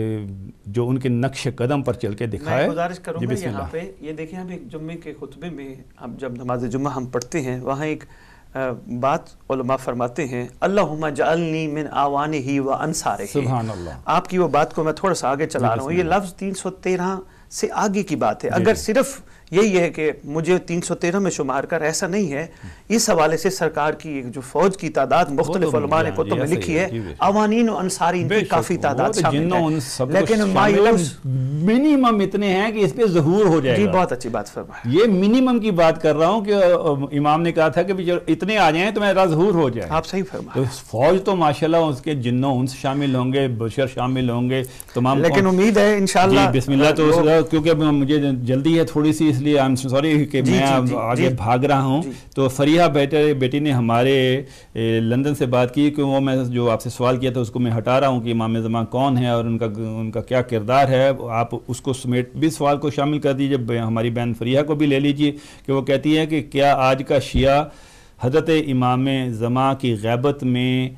جو ان کے نقش قدم پر چل کے دکھائے۔
میں گزارش کروں گا یہاں پہ، یہ دیکھیں ہم ایک جمعے کے خطبے میں، اب جب نماز جمعہ ہم پڑھتے ہیں، وہاں ایک بات علماء فرماتے ہیں، اللہم جعلنی من آوانہ و انصارہ۔ سبحان اللہ، آپ کی وہ بات کو میں تھوڑا سا آگے چلا رہا ہوں۔ یہ لفظ 313 سے آگے کی بات ہے، اگر صرف یہی ہے کہ مجھے 313 میں شمار کر، ایسا نہیں ہے۔ اس حوالے سے سرکار کی ایک جو فوج کی تعداد مختلف علماء نے کتب میں لکھی ہے، اوانین و انصاری ان کی کافی تعداد شامل ہے، لیکن مایوس
منیمم اتنے ہیں کہ اس پہ ظہور ہو جائے گا۔
جی بہت اچھی بات فرمایا،
یہ منیمم کی بات کر رہا ہوں کہ امام نے کہا تھا کہ اتنے آ جائیں تو میرا ظہور ہو جائے۔
آپ صحیح فرمایا،
فوج تو ماشاءاللہ اس کے جن و انس شامل ہوں گے، بشر شامل ہوں گے تمام،
لیکن امید ہے انشاءاللہ۔
بسم اللہ، تو کیونکہ مجھے جلدی ہے تھوڑی سی، اس لیے سوری کہ میں آگے بھاگ رہا ہوں۔ تو فریحہ بیٹی نے ہمارے لندن سے بات کی کہ وہ میں جو آپ سے سوال کیا تھا اس کو میں ہٹا رہا ہوں کہ امام زمان کون ہے اور ان کا کیا کردار ہے، آپ اس کو سمیٹ بھی سوال کو شامل کر دیجئے، ہماری بہن فریحہ کو بھی لے لیجئے کہ وہ کہتی ہے کہ کیا آج کا شیعہ حضرت امام زمان کی غیبت میں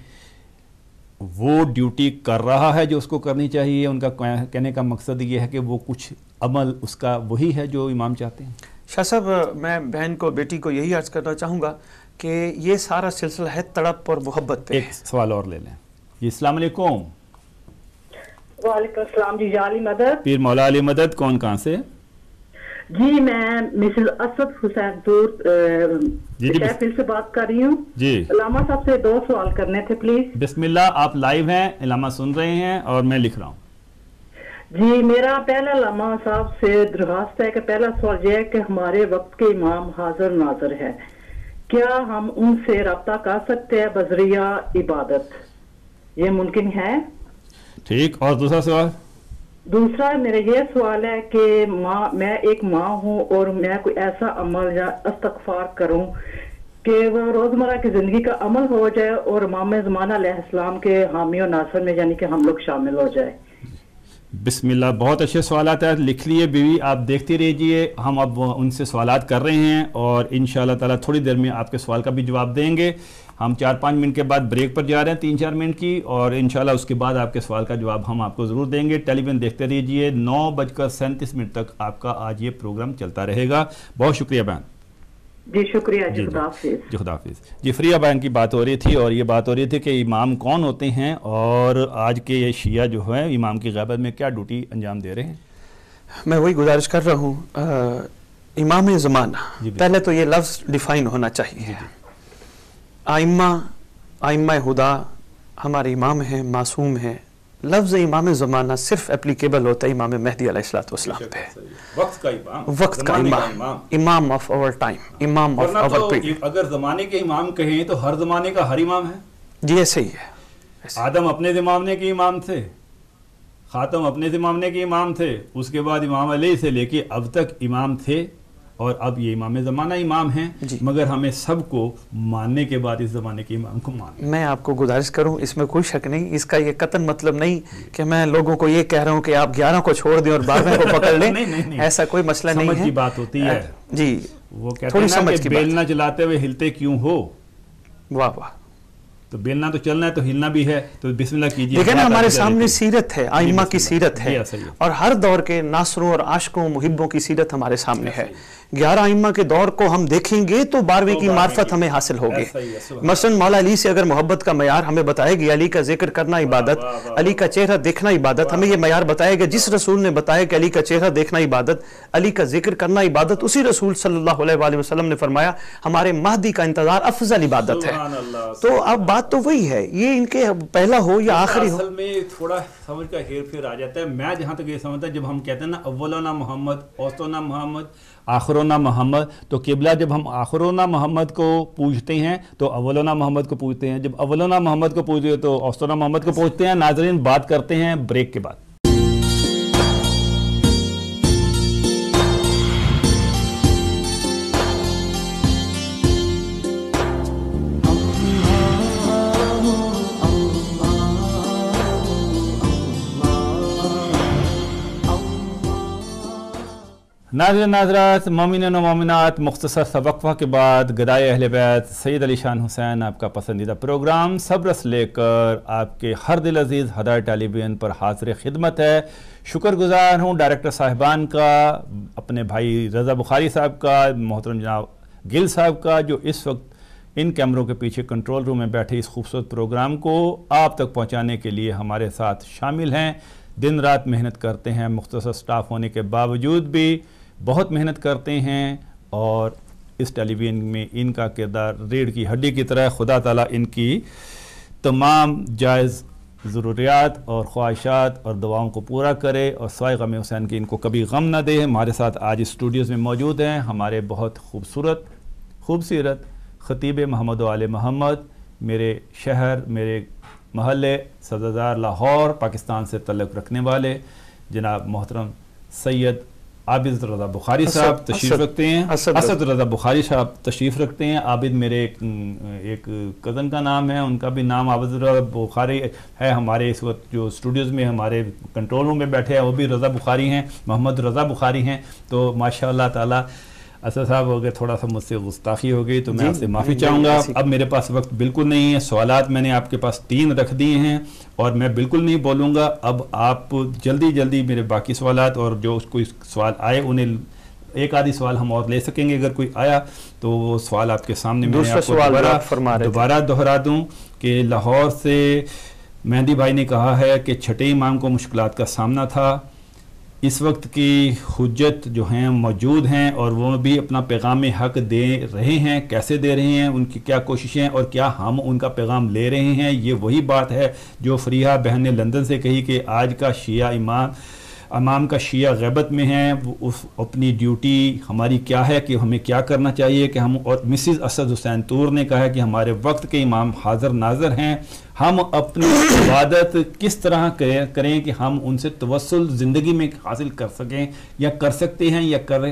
وہ ڈیوٹی کر رہا ہے جو اس کو کرنی چاہیے؟ ان کا کہنے کا مقصد یہ ہے کہ وہ کچھ عمل اس کا وہی ہے جو امام چاہتے ہیں۔
شاہ صاحب، میں بہن کو، بیٹی کو یہی عرض کرنا چاہوں گا کہ یہ سارا سلسلہ ہے تڑپ اور محبت پہ۔
ایک سوال اور لے لیں جی۔ السلام علیکم۔
वालेकुम अस्सलाम जी, या अली मदद।
पीर मौला अली मदद। कौन कहाँ से?
जी मैं मिसेस असद हुसैन शेफील्ड से बात कर रही हूँ
जी।
अल्लामा साहब से 2 सवाल करने थे प्लीज।
बिस्मिल्लाह, आप लाइव हैं, अल्लामा सुन रहे हैं और मैं लिख रहा हूँ।
जी मेरा पहला अल्लामा साहब से दरख्वास्त है कि पहला सवाल यह है कि हमारे वक्त के इमाम हाजिर नाजर है, क्या हम उनसे रब्ता कर सकते हैं बजरिया इबादत, ये मुमकिन है? ठीक।
और दूसरा सवाल?
दूसरा मेरा ये सवाल है कि मैं एक माँ हूँ और मैं कोई ऐसा अमल या इस्तगफार करूँ कि वो रोजमर्रा की जिंदगी का अमल हो जाए और इमाम ज़माना अलैहिस्सलाम के हामी और नासर में यानी कि हम लोग शामिल हो जाए।
बिस्मिल्लाह, बहुत अच्छे सवालात हैं, लिख लिए बीवी, आप देखती रहिए। हम अब उनसे सवालात कर रहे हैं और इंशाअल्लाह ताला थोड़ी देर में आपके सवाल का भी जवाब देंगे। हम 4-5 मिनट के बाद ब्रेक पर जा रहे हैं, 3-4 मिनट की, और इंशाल्लाह उसके बाद आपके सवाल का जवाब हम आपको ज़रूर देंगे। टेलीविजन देखते रहिए। 9:37 तक आपका आज ये प्रोग्राम चलता रहेगा। बहुत शुक्रिया बहन
जी। शुक्रिया जी,
खुदा हाफिज़ जी। फ्रिया बहन की बात हो रही थी और ये बात हो रही थी कि इमाम कौन होते हैं और आज के ये शिया जो है इमाम की ग़ैबत में क्या ड्यूटी अंजाम दे रहे हैं।
मैं वही गुजारिश कर रहा हूँ, इमाम ज़माना, पहले तो ये लफ्ज़ डिफ़ाइन होना चाहिए। आइम्मा हुदा हमारे इमाम हैं, मासूम हैं। लफ्ज़ इमाम ज़माना सिर्फ एप्लीकेबल होता है इमाम मेहदी अलैहिस्सलाम पे, वक्त का इमाम, imam of our time, imam of our period.
अगर ज़माने के इमाम कहें तो हर ज़माने का हर इमाम है
जी, ऐसे ही है।
आदम अपने ज़माने के इमाम थे, ख़ातम अपने ज़माने के इमाम थे, उसके बाद इमाम अली से लेके अब तक इमाम थे और अब ये इमाम ज़माना इमाम हैं, मगर हमें सबको मानने के बाद इस ज़माने के इमाम को मान।
मैं आपको गुजारिश करूं, इसमें कोई शक नहीं, इसका ये कतन मतलब नहीं कि मैं लोगों को ये कह रहा हूं कि आप 11 को छोड़ दें और 12वें को पकड़ लें। नहीं, ऐसा कोई मसला नहीं है।
समझ की बात होती है
जी,
वो कहते हैं ना कि बेलना चलाते हुए हिलते क्यों हो।
वाह वाह,
तो बेलना तो चलना है तो हिलना भी है, तो बिस्मिल्लाह कीजिए।
देखिए ना, हमारे सामने सीरत है, आइम्मा की सीरत है और हर दौर के नासरों और आशिकों मुहिब्बों की सीरत हमारे सामने है। 11 आइम्मा के दौर को हम देखेंगे तो 12वीं की मार्फत हमें हासिल होगी। मसलन मौला अली से अगर मोहब्बत का मयार हमें बताएगी, अली का जिक्र करना इबादत, अली का चेहरा देखना इबादत, हमें ये मयार बताएगा जिस रसूल ने बताया कि अली का चेहरा देखना इबादत, अली का जिक्र करना इबादत, उसी रसूल सल्लल्लाहु अलैहि वसल्लम ने फरमाया हमारे महदी का इंतजार अफजल इबादत है। तो अब बात तो वही है, ये इनके पहला हो या आखिरी हो,
असल में थोड़ा समझ का हेर फेर आ जाता है। मैं जहाँ तक ये समझता हूँ, जब हम कहते हैं ना अव्वलोना मोहम्मद, औसतोना मोहम्मद, आखिरोना मोहम्मद, तो किबला जब हम आखिरोना मोहम्मद को पूछते हैं तो अव्वलोना मोहम्मद को पूछते हैं, जब अव्वलोना मोहम्मद को पूछते हैं तो औसतोना मोहम्मद को पूछते हैं। नाज़रीन, बात करते हैं ब्रेक के बाद। नाज़रीन नाज़रात, मोमिन व मोमिनात, मुख्तसर सा वक़्फ़ा के बाद गदाए अहले बैत सैयद अली शान हुसैन आपका पसंदीदा प्रोग्राम सब्रस लेकर आपके हर दिल अजीज़ हिदायत टेलीविज़न पर हाज़िर खिदमत है। शुक्रगुज़ार हूँ डायरेक्टर साहिबान का, अपने भाई रज़ा बुखारी साहब का, मोहतरम जनाब गिल साहब का, जो इस वक्त इन कैमरों के पीछे कंट्रोल रूम में बैठे इस खूबसूरत प्रोग्राम को आप तक पहुँचाने के लिए हमारे साथ शामिल हैं। दिन रात मेहनत करते हैं, मुख्तसर स्टाफ होने के बावजूद भी बहुत मेहनत करते हैं और इस टेलीविज़न में इनका किरदार रीढ़ की हड्डी की तरह। खुदा ताला इनकी तमाम जायज़ ज़रूरियात और ख्वाहिशात और दुआओं को पूरा करे और सवाए गम हुसैन की इनको कभी गम ना दे। हमारे साथ आज स्टूडियोज़ में मौजूद हैं हमारे बहुत खूबसूरत ख़तीब मोहम्मद आले मोहम्मद, मेरे शहर मेरे महल्ले सदरदार लाहौर पाकिस्तान से तल्लुक़ रखने वाले जनाब मोहतरम सैयद आबिद रज़ा बुखारी साहब तशरीफ़ रखते हैं। असद रज़ा बुखारी साहब तशरीफ़ रखते हैं। आबिद मेरे एक कज़न का नाम है, उनका भी नाम आबिद रज़ा बुखारी है। हमारे इस वक्त जो स्टूडियोज़ में हमारे कंट्रोल रूम में बैठे हैं वो भी रज़ा बुखारी हैं, मोहम्मद रज़ा बुखारी हैं। तो माशाअल्लाह ताला असद साहब अगर थोड़ा सा मुझसे गुस्ताखी हो गई तो मैं आपसे माफ़ी चाहूँगा। अब मेरे पास वक्त बिल्कुल नहीं है, सवालात मैंने आपके पास 3 रख दिए हैं और मैं बिल्कुल नहीं बोलूँगा। अब आप जल्दी मेरे बाकी सवालात और जो कोई सवाल आए उन्हें एक आधी सवाल हम और ले सकेंगे अगर कोई आया तो वो सवाल आपके सामने मैं आपको दोबारा दोहरा दूँ कि लाहौर से मेहंदी भाई ने कहा है कि छठे इमाम को मुश्किलात का सामना था, इस वक्त की हुज्जत जो हैं मौजूद हैं और वो भी अपना पैगाम हक़ दे रहे हैं, कैसे दे रहे हैं, उनकी क्या कोशिशें और क्या हम उनका पैगाम ले रहे हैं। ये वही बात है जो फरीहा बहन ने लंदन से कही कि आज का शिया इमाम का शिया गैबत में है, उस अपनी ड्यूटी हमारी क्या है कि हमें क्या करना चाहिए कि हम, और मिसिज़ असद हुसैन तूर ने कहा है कि हमारे वक्त के इमाम हाज़िर नाज़िर हैं, हम अपनी इबादत किस तरह करें कि हम उनसे तवस्सुल ज़िंदगी में हासिल कर सकें, या कर सकते हैं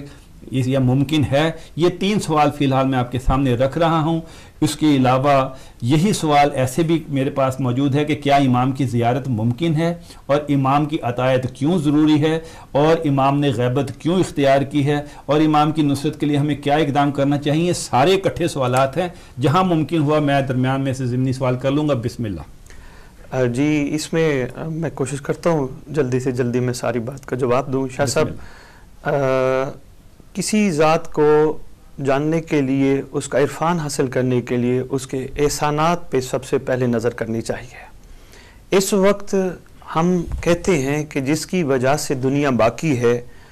या मुमकिन है। ये 3 सवाल फ़िलहाल मैं आपके सामने रख रहा हूँ। इसके अलावा यही सवाल ऐसे भी मेरे पास मौजूद है कि क्या इमाम की ज़ियारत मुमकिन है, और इमाम की अतायत क्यों ज़रूरी है, और इमाम ने गैबत क्यों इख्तियार की है, और इमाम की नुसरत के लिए हमें क्या इक़दाम करना चाहिए। सारे इकट्ठे सवालात हैं, जहाँ मुमकिन हुआ मैं दरमियान में से ज़िमनी सवाल कर लूँगा। बिस्मिल्लाह
जी। इसमें मैं कोशिश करता हूँ जल्दी से जल्दी मैं सारी बात का जवाब दूँ। शाह साहब, किसी ज़ात को जानने के लिए, उसका इरफान हासिल करने के लिए उसके एहसानात पे सबसे पहले नज़र करनी चाहिए। इस वक्त हम कहते हैं कि जिसकी वजह से दुनिया बाकी है,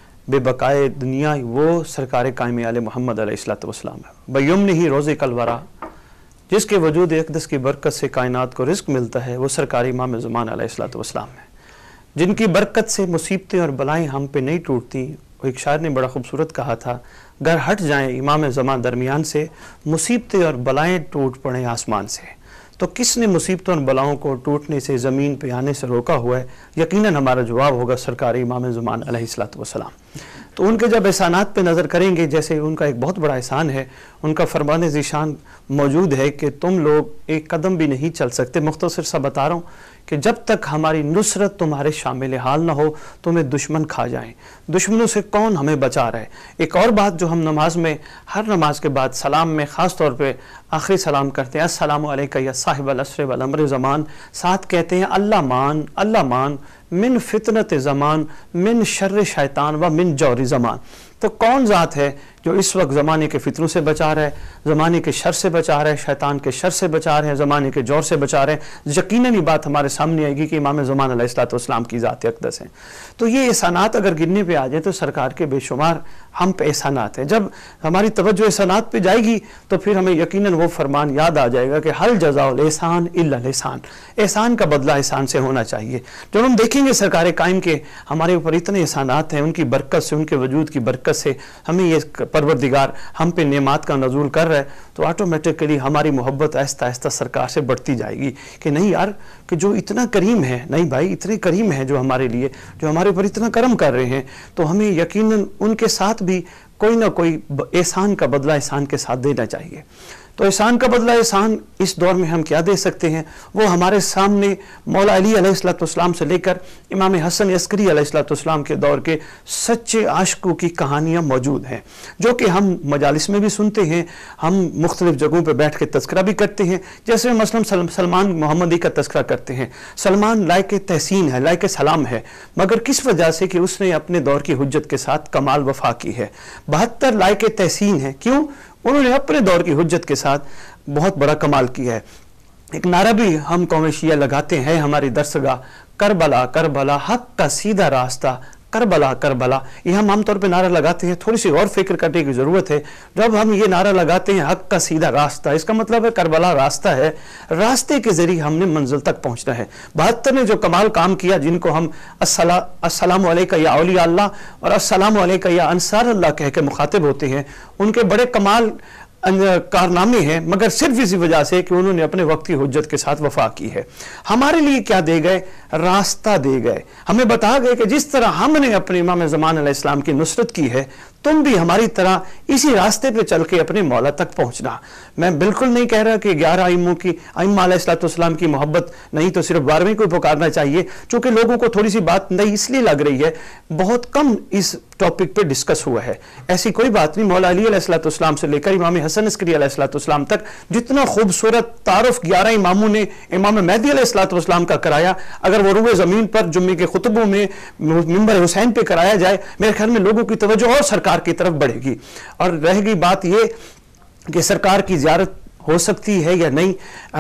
बेबकाए दुनिया, वो सरकार कायम आले मोहम्मद अलैहिस्सलातु वस्सलाम है। बयुम्न ही रोज़े कलवरा, जिसके वजूद अक़दस की बरकत से कायनात को रिज़्क़ मिलता है, वो सरकार इमाम ज़मान अलैहिस्सलातु वस्सलाम है, जिनकी बरकत से मुसीबतें और बलाएँ हम पे नहीं टूटती। एक शायर ने बड़ा खूबसूरत कहा था, गर हट जाएं इमाम ज़मान दरमियान से, मुसीबतें और बलाएं टूट पड़ें आसमान से। तो किसने मुसीबतों और बलाओं को टूटने से, ज़मीन पे आने से रोका हुआ है? यकीनन हमारा जवाब होगा सरकार इमाम ज़मान अलैहिस्सलातु वस्सलाम। तो उनके जब एहसानात पे नज़र करेंगे, जैसे उनका एक बहुत बड़ा एहसान है, उनका फरमान ज़ीशान मौजूद है कि तुम लोग एक कदम भी नहीं चल सकते। मुख्तसर सा बता रहा हूँ कि जब तक हमारी नुसरत तुम्हारे शामिल हाल ना हो, तुम्हें दुश्मन खा जाएं। दुश्मनों से कौन हमें बचा रहा है? एक और बात जो हम नमाज में, हर नमाज के बाद सलाम में ख़ास तौर पे आखिरी सलाम करते हैं, अस्सलामु अलैका या साहिबल अस्र वल अम्र ज़मान, साथ कहते हैं अल्लाह मान मिन फितनत ज़मान, मिन शर्र शैतान व मिन जौरी ज़मान। तो कौन ज़ात है जो इस वक्त ज़माने के फितनों से बचा रहा है, ज़माने के शर से बचा रहा है, शैतान के शर से बचा रहे हैं, ज़माने के जोर से बचा रहे हैं? यकीनन ये बात हमारे सामने आएगी कि इमाम ज़मान अलैहिस्सलातु वस्सलाम की ज़ात अक़दस है। तो ये एहसानात अगर गिनने पे आ जाए तो सरकार के बेशुमार हम पे एहसानात हैं। जब हमारी तवज्जो एहसानात पे जाएगी तो फिर हमें यकीनन वो फरमान याद आ जाएगा कि हल जज़ाउल एहसान इल्ला एहसान, एहसान का बदला एहसान से होना चाहिए। जब हम देखेंगे सरकार कायम के हमारे ऊपर इतने एहसानात हैं, उनकी बरकत से, उनके वजूद की बरकत से हमें ये परवरदिगार हम पे नेमात का नज़ूल कर रहा है, तो ऑटोमेटिकली हमारी मोहब्बत आहिस्ता आहिस्ता सरकार से बढ़ती जाएगी कि नहीं यार, कि जो इतना करीम है, नहीं भाई इतने करीम है जो हमारे लिए, जो हमारे ऊपर इतना करम कर रहे हैं, तो हमें यकीनन उनके साथ भी कोई ना कोई एहसान का बदला एहसान के साथ देना चाहिए। तो एहसान का बदला एहसान इस दौर में हम क्या दे सकते हैं? वो हमारे सामने मौला अली अलैहिस्सलाम से लेकर इमाम हसन अस्करी अलैहिस्सलाम के दौर के सच्चे आशिकों की कहानियाँ मौजूद हैं, जो कि हम मजालिस में भी सुनते हैं, हम मुख्तलिफ जगहों पर बैठ के तज़किरा भी करते हैं। जैसे मसलन सलमान मोहम्मदी का तज़किरा करते हैं। सलमान लायक तहसीन है, लायक सलाम है, मगर किस वजह से कि उसने अपने दौर की हुज्जत के साथ कमाल वफा की है। 72 लायक तहसीन है, क्यों? उन्होंने अपने दौर की हुज्जत के साथ बहुत बड़ा कमाल किया है। एक नारा भी हम कौम शिया लगाते हैं हमारी दरसगाह, करबला करबला हक का सीधा रास्ता, करबला करबला। ये हम आमतौर पे नारा लगाते हैं, थोड़ी सी और फिक्र करने की ज़रूरत है। जब हम ये नारा लगाते हैं हक का सीधा रास्ता, इसका मतलब है करबला रास्ता है, रास्ते के ज़रिए हमने मंजिल तक पहुंचना है। 72 ने जो कमाल काम किया, जिनको हम अस्सलामु अलैका या औलिया अल्लाह और अस्सलामु अलैका या अंसार अल्लाह कह के मुखातिब होते हैं, उनके बड़े कमाल कारनामे हैं, मगर सिर्फ इसी वजह से कि उन्होंने अपने वक्त की हुज्जत के साथ वफा की है। हमारे लिए क्या दे गए? रास्ता दे गए, हमें बता गए कि जिस तरह हमने अपने इमाम ज़मान अलैहिस्सलाम की नुसरत की है, तुम भी हमारी तरह इसी रास्ते पे चल के अपने मौला तक पहुंचना। मैं बिल्कुल नहीं कह रहा कि 11 आइम्मों की, आइम्मा अलैहिस्सलाम की मोहब्बत नहीं तो सिर्फ 12वें को पुकारना चाहिए, चूंकि लोगों को थोड़ी सी बात नहीं इसलिए लग रही है, बहुत कम इस टॉपिक पे डिस्कस हुआ है। ऐसी कोई बात नहीं, मौला अली अलैहिस्सलाम से लेकर इमाम हसन अस्करी अलैहिस्सलाम तक जितना खूबसूरत तारुफ 11 इमामों ने इमाम मेहदी अलैहिस्सलाम का कराया, अगर वो रूए ज़मीन पर जुम्मे के खुतबों में मिंबर हुसैन पे कराया जाए, मेरे ख्याल में लोगों की तवज्जो और सरकार की तरफ बढ़ेगी। और रह गई बात ये कि सरकार की ज़ियारत
हो सकती है या नहीं,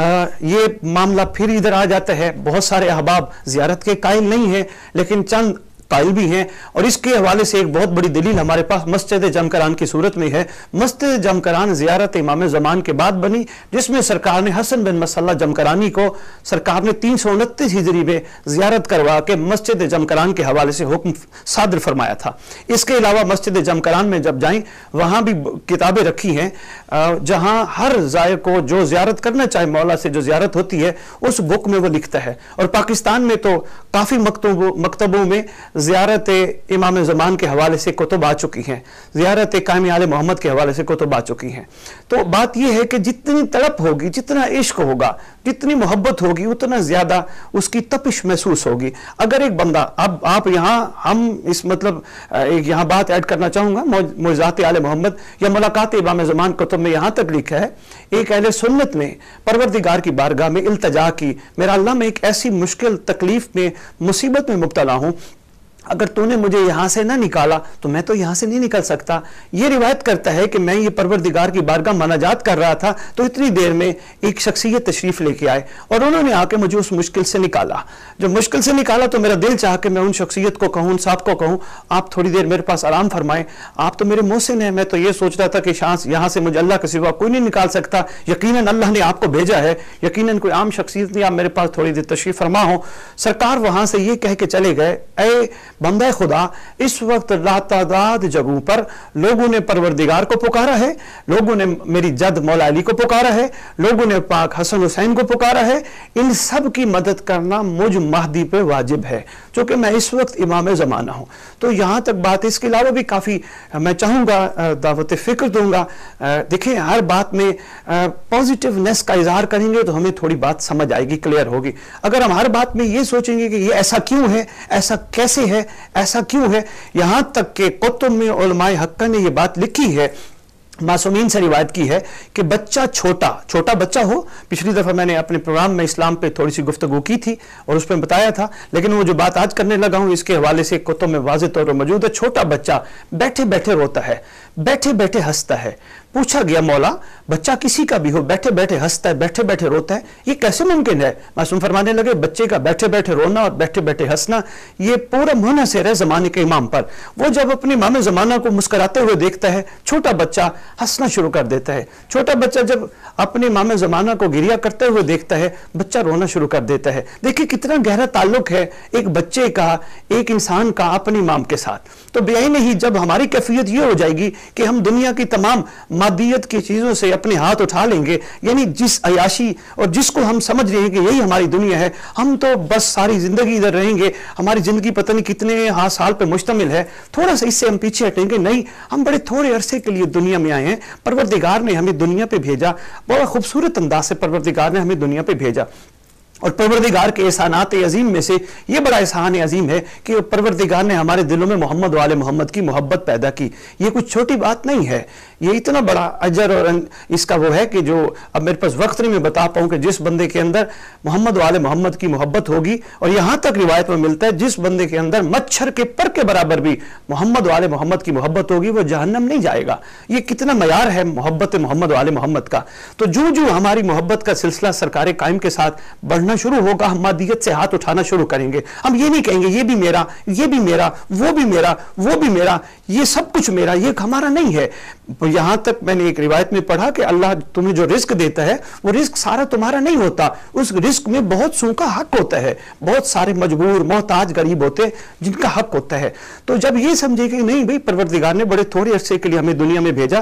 ये मामला फिर इधर आ जाता है। बहुत सारे अहबाब ज़ियारत के कायल नहीं हैं, लेकिन चंद कायल भी हैं। और इसके हवाले से एक बहुत बड़ी दलील हमारे पास मस्जिद जमकरान की सूरत में है। मस्जिद जमकरान ज़ियारत इमाम ज़मान के बाद बनी, जिसमें सरकार ने हसन बिन मसल्ला जमकरानी को सरकार ने 329 हिजरी में ज़ियारत करवा के मस्जिद जमकरान के हवाले से हुक्म सादर फरमाया था। इसके अलावा मस्जिद जमकरान में जब जाएं, वहाँ भी किताबें रखी हैं जहाँ हर ज़ायर को जो ज़ियारत करना चाहे मौला से जो ज़ियारत होती है उस बुक में वो लिखता है। और पाकिस्तान में तो काफ़ी मकतबों में ज़ियारत इमाम ज़मान के हवाले से कुतुब आ चुकी हैं, ज़ियारत कायम आले मोहम्मद के हवाले से कुतुब आ चुकी हैं। तो बात यह है कि जितनी तड़प होगी, जितना इश्क होगा, जितनी मोहब्बत होगी, उतना ज़्यादा उसकी तपिश महसूस होगी। अगर एक बंदा, अब आप यहाँ हम इस मतलब एक यहाँ बात ऐड करना चाहूँगा, मौज़ात आले मोहम्मद या मुलाकात इमाम ज़मान कुतुब में यहाँ तक लिखा है, एक अहले सुन्नत ने परवरदिगार की बारगाह में इल्तजा की, मेरा अल्लाह मैं एक ऐसी मुश्किल तकलीफ में मुसीबत में मुब्तला हूँ, अगर तूने मुझे यहाँ से ना निकाला तो मैं तो यहाँ से नहीं निकल सकता। ये रिवायत करता है कि मैं ये परवरदिगार की बारगाह मनाजात कर रहा था तो इतनी देर में एक शख्सियत तशरीफ़ लेके आए और उन्होंने आके मुझे उस मुश्किल से निकाला। जब मुश्किल से निकाला तो मेरा दिल चाह कि मैं उन शख्सियत को कहूँ, उन साहब को कहूँ, आप थोड़ी देर मेरे पास आराम फरमाएं, आप तो मेरे मोहसिन हैं। मैं तो ये सोच रहा था कि शायद यहाँ से मुझे अल्लाह के सिवा कोई नहीं निकाल सकता, यकीनन अल्लाह ने आपको भेजा है, यकीनन कोई आम शख्सियत नहीं, आप मेरे पास थोड़ी देर तशरीफ़ फरमा हो। सरकार वहाँ से ये कह के चले गए, ऐ बंदा खुदा, इस वक्त लातादाद जगहों पर लोगों ने परवरदिगार को पुकारा है, लोगों ने मेरी जद मौला अली को पुकारा है, लोगों ने पाक हसन हुसैन को पुकारा है, इन सब की मदद करना मुझ महदी पे वाजिब है, क्योंकि मैं इस वक्त इमाम ज़माना हूँ। तो यहाँ तक बात। इसके अलावा भी काफ़ी मैं चाहूँगा दावत फ़िक्र दूंगा। देखिए, हर बात में पॉजिटिवनेस का इजहार करेंगे तो हमें थोड़ी बात समझ आएगी, क्लियर होगी। अगर हम हर बात में ये सोचेंगे कि ये ऐसा क्यों है, ऐसा कैसे है, ऐसा क्यों है, यहां तक कि कुतुब में उलमाए हक्का ने यह बात लिखी है, मासूमीन से रिवायत की है कि बच्चा छोटा बच्चा हो, पिछली दफ़ा मैंने अपने प्रोग्राम में इस्लाम पे थोड़ी सी गुफ्तगू की थी और उस पर बताया था, लेकिन वो जो बात आज करने लगा हूँ इसके हवाले से कुतुब में वाज़ेह तौर पर मौजूद है। छोटा बच्चा बैठे बैठे रोता है, बैठे बैठे हंसता है। पूछा गया, मौला बच्चा किसी का भी हो, बैठे बैठे हंसता है, बैठे बैठे रोता है, ये कैसे मुमकिन है? मासूम फरमाने लगे, बच्चे का बैठे बैठे रोना और बैठे बैठे हंसना ये पूरा मुनहसर है ज़माने के इमाम पर। वो जब अपने इमाम ज़माना को मुस्कुराते हुए देखता है, छोटा बच्चा हंसना शुरू कर देता है। छोटा बच्चा जब अपने इमाम ज़माना को गिरिया करते हुए देखता है, बच्चा रोना शुरू कर देता है। देखिए कितना गहरा ताल्लुक है एक बच्चे का, एक इंसान का अपने इमाम के साथ। तो बेआईनी ही जब हमारी कैफियत ये हो जाएगी कि हम दुनिया की तमाम मादियत की चीज़ों से अपने हाथ उठा लेंगे, यानी जिस अयाशी और जिसको हम समझ रहे हैं कि यही हमारी दुनिया है, हम तो बस सारी ज़िंदगी इधर रहेंगे, हमारी ज़िंदगी पता नहीं कितने साल पे मुश्तमिल है, थोड़ा सा इससे हम पीछे हटेंगे। नहीं, हम बड़े थोड़े अरसे के लिए दुनिया में आए हैं, परवरदिगार ने हमें दुनिया पे भेजा, बड़ा खूबसूरत अंदाज से परवरदिगार ने हमें दुनिया पे भेजा। और परवरदिगार के एहसानात अजीम में से ये बड़ा एहसान अजीम है कि परवरदिगार ने हमारे दिलों में मोहम्मद वाले मोहम्मद की मोहब्बत पैदा की। ये कुछ छोटी बात नहीं है, ये इतना बड़ा अजर और इसका वो है कि जो अब मेरे पास वक्त नहीं मैं बता पाऊँ कि जिस बंदे के अंदर मोहम्मद वाले मोहम्मद की मोहब्बत होगी, और यहाँ तक रिवायत में मिलता है जिस बंदे के अंदर मच्छर के पर के बराबर भी मोहम्मद वाले मोहम्मद की मोहब्बत होगी वो जहन्नम नहीं जाएगा। ये कितना मयार है मोहब्बत मोहम्मद वाले मोहम्मद का। तो जो जो हमारी मोहब्बत का सिलसिला सरकार कायम के साथ बढ़ना शुरू होगा, हम मादियत से हाथ उठाना शुरू करेंगे। हम ये नहीं कहेंगे ये भी मेरा, ये भी मेरा, वो भी मेरा, वो भी मेरा, ये सब कुछ मेरा, ये हमारा नहीं है। यहां तक मैंने एक रिवायत में पढ़ा कि अल्लाह तुम्हें जो रिस्क देता है वो रिस्क सारा तुम्हारा नहीं होता, उस रिस्क में बहुत सू का हक होता है, बहुत सारे मजबूर मोहताज गरीब होते हैं जिनका हक होता है। तो जब ये समझे कि नहीं भाई परवरदिगार ने बड़े थोड़े अरसे के लिए हमें दुनिया में भेजा,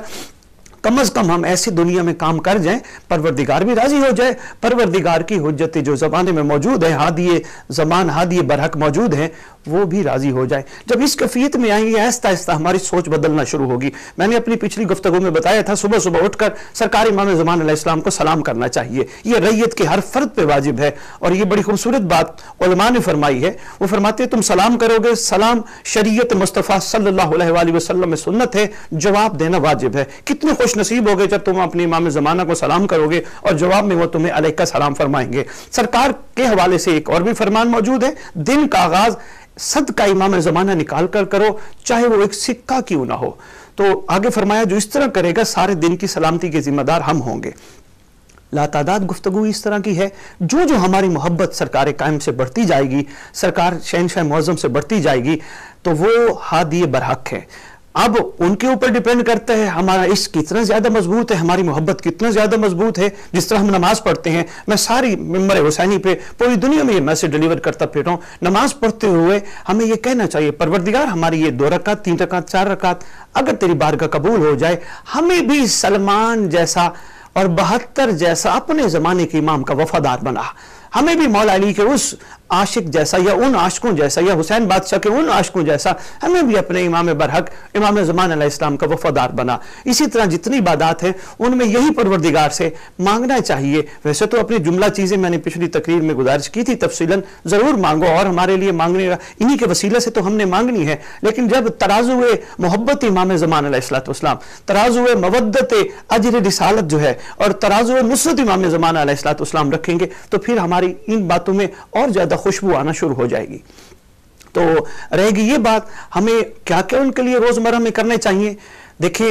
कम अज कम हम ऐसी दुनिया में काम कर जाएं परवरदिगार भी राजी हो जाए, परवरदिगार की हुज्जत जो ज़माने में मौजूद है, हादिये ज़मान हादिये बरहक मौजूद हैं, वो भी राजी हो जाए। जब इस कैफियत में आएंगे आहिस्ता आहिस्ता हमारी सोच बदलना शुरू होगी। मैंने अपनी पिछली गुफ्तगू में बताया था सुबह सुबह उठकर सरकार इमाम ज़मान अलैहिस्सलाम को सलाम करना चाहिए, ये रैयत के हर फर्द पे वाजिब है। और ये बड़ी खूबसूरत बात उलमा ने फरमाई है, वो फरमाते तुम सलाम करोगे, सलाम शरीयत मुस्तफ़ा सल्लल्लाहु अलैहि वसल्लम में सुन्नत है, जवाब देना वाजिब है। कितने खुश नसीब हो गए जब तुम अपने इमाम ज़माना को सलाम करोगे और जवाब में वो तुम्हें अलैका सलाम फरमाएंगे। सरकार के हवाले से एक और भी फरमान मौजूद है, दिन का आगाज सदका इमाम ज़माना निकाल कर करो, चाहे वो एक सिक्का क्यों ना हो। तो आगे फरमाया जो इस तरह करेगा सारे दिन की सलामती के जिम्मेदार हम होंगे। लातादाद गुफ्तगू इस तरह की है। जो जो हमारी मोहब्बत सरकार कायम से बढ़ती जाएगी, सरकार शहनशाह मुअज़्ज़म से बढ़ती जाएगी, तो वो हादी बरहक है। अब उनके ऊपर डिपेंड करता है हमारा इश्क कितना ज्यादा मजबूत है, हमारी मोहब्बत कितना ज्यादा मजबूत है। जिस तरह हम नमाज पढ़ते हैं, मैं सारी मिंबर हुसैनी पे पूरी दुनिया में ये मैसेज डिलीवर करता फिर रहा हूँ, नमाज पढ़ते हुए हमें ये कहना चाहिए, परवरदिगार हमारी ये 2 रकात 3 रकात 4 रकात अगर तेरी बारगाह कबूल हो जाए, हमें भी सलमान जैसा और 72 जैसा अपने जमाने के इमाम का वफादार बना, हमें भी मौला अली के उस आशिक जैसा या उन आशिकों जैसा या हुसैन बादशाह के उन आशिकों जैसा हमें भी अपने इमाम बरहक इमाम ज़मान अलैहिस्सलाम का वफादार बना। इसी तरह जितनी इबादत हैं उनमें यही परवरदिगार से मांगना चाहिए। वैसे तो अपनी जुमला चीज़ें मैंने पिछली तकरीर में गुजारिश की थी, तफसीलन ज़रूर मांगो और हमारे लिए मांगने का इन्हीं के वसीले से तो हमने मांगनी है, लेकिन जब तराज़ुए मोहब्बत इमाम ज़मान अलैहिस्सलाम, तराज़ुए मवद्दत अजर रिसालत जो है और तराज़ुए नुसरत इमाम ज़मान अलैहिस्सलाम रखेंगे तो फिर हमारी इन बातों में और ज़्यादा खुशबू आना शुरू हो जाएगी। तो रहेगी ये बात, हमें क्या क्या उनके लिए रोजमर्रा में करने चाहिए। देखिए,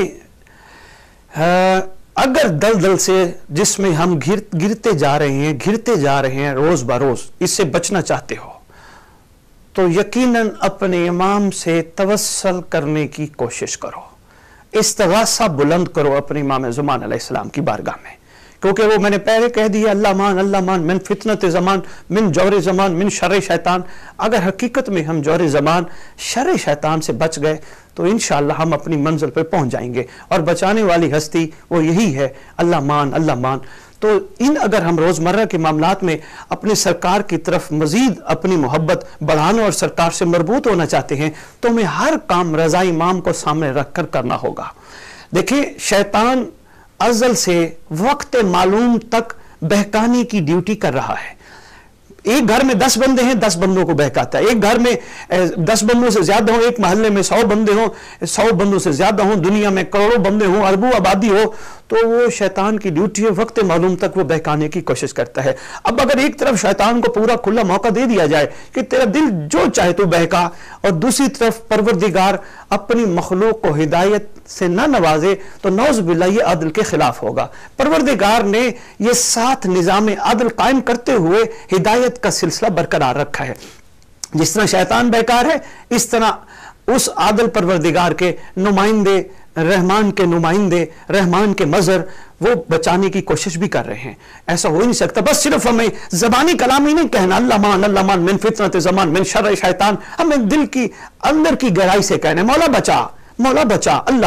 अगर दलदल से जिसमें हम गिरते जा रहे हैं रोज बरोज, इससे बचना चाहते हो तो यकीनन अपने इमाम से तवस्सल करने की कोशिश करो, इस्तिगासा बुलंद करो अपने इमाम ज़मान अलैहिस्सलाम की बारगाह में, क्योंकि वो मैंने पहले कह दिया, अल्लाह मान मिन फितनत ज़मान मिन जौर ज़मान मिन शर्र शैतान। अगर हकीकत में हम जौर ज़मान शर्र शैतान से बच गए तो इंशाअल्लाह हम अपनी मंजिल पर पहुंच जाएंगे, और बचाने वाली हस्ती वो यही है, अल्लाह मान। तो इन अगर हम रोज़मर्रा के मामलात में अपने सरकार की तरफ मज़ीद अपनी मोहब्बत बढ़ाना और सरकार से मरबूत होना चाहते हैं तो हमें हर काम रज़ा इमाम को सामने रख कर करना होगा। देखिए, शैतान अज़ल से वक्त मालूम तक बहकाने की ड्यूटी कर रहा है। एक घर में 10 बंदे हैं, 10 बंदों को बहकाता है। एक घर में 10 बंदों से ज्यादा हो, एक महल्ले में 100 बंदे हो, 100 बंदों से ज्यादा हो, दुनिया में करोड़ों बंदे हो, अरबों आबादी हो, तो वो शैतान की ड्यूटी है, वक्त मालूम तक वो बहकाने की कोशिश करता है। अब अगर एक तरफ शैतान को पूरा खुला मौका दे दिया जाए कि तेरा दिल जो चाहे तो बहका, और दूसरी तरफ परवरदिगार अपनी मखलूक को हिदायत से ना नवाजे, तो नौज़ बिल्लाह ये अदल के खिलाफ होगा। परवरदिगार ने ये 7 निज़ाम अदल कायम करते हुए हिदायत का सिलसिला बरकरार रखा है। जिस तरह शैतान बेकार है, इस तरह उस आदल परवरदिगार के नुमाइंदे, रहमान के नुमाइंदे, रहमान के मजर, वो बचाने की कोशिश भी कर रहे हैं। ऐसा हो ही नहीं सकता बस सिर्फ हमें जबानी कलाम ही नहीं कहना, अल्लाह मान मिन फितनत ज़मान मिन शर्र शैतान, हमें दिल की अंदर की गहराई से कहना, मौला बचा, अल्लाह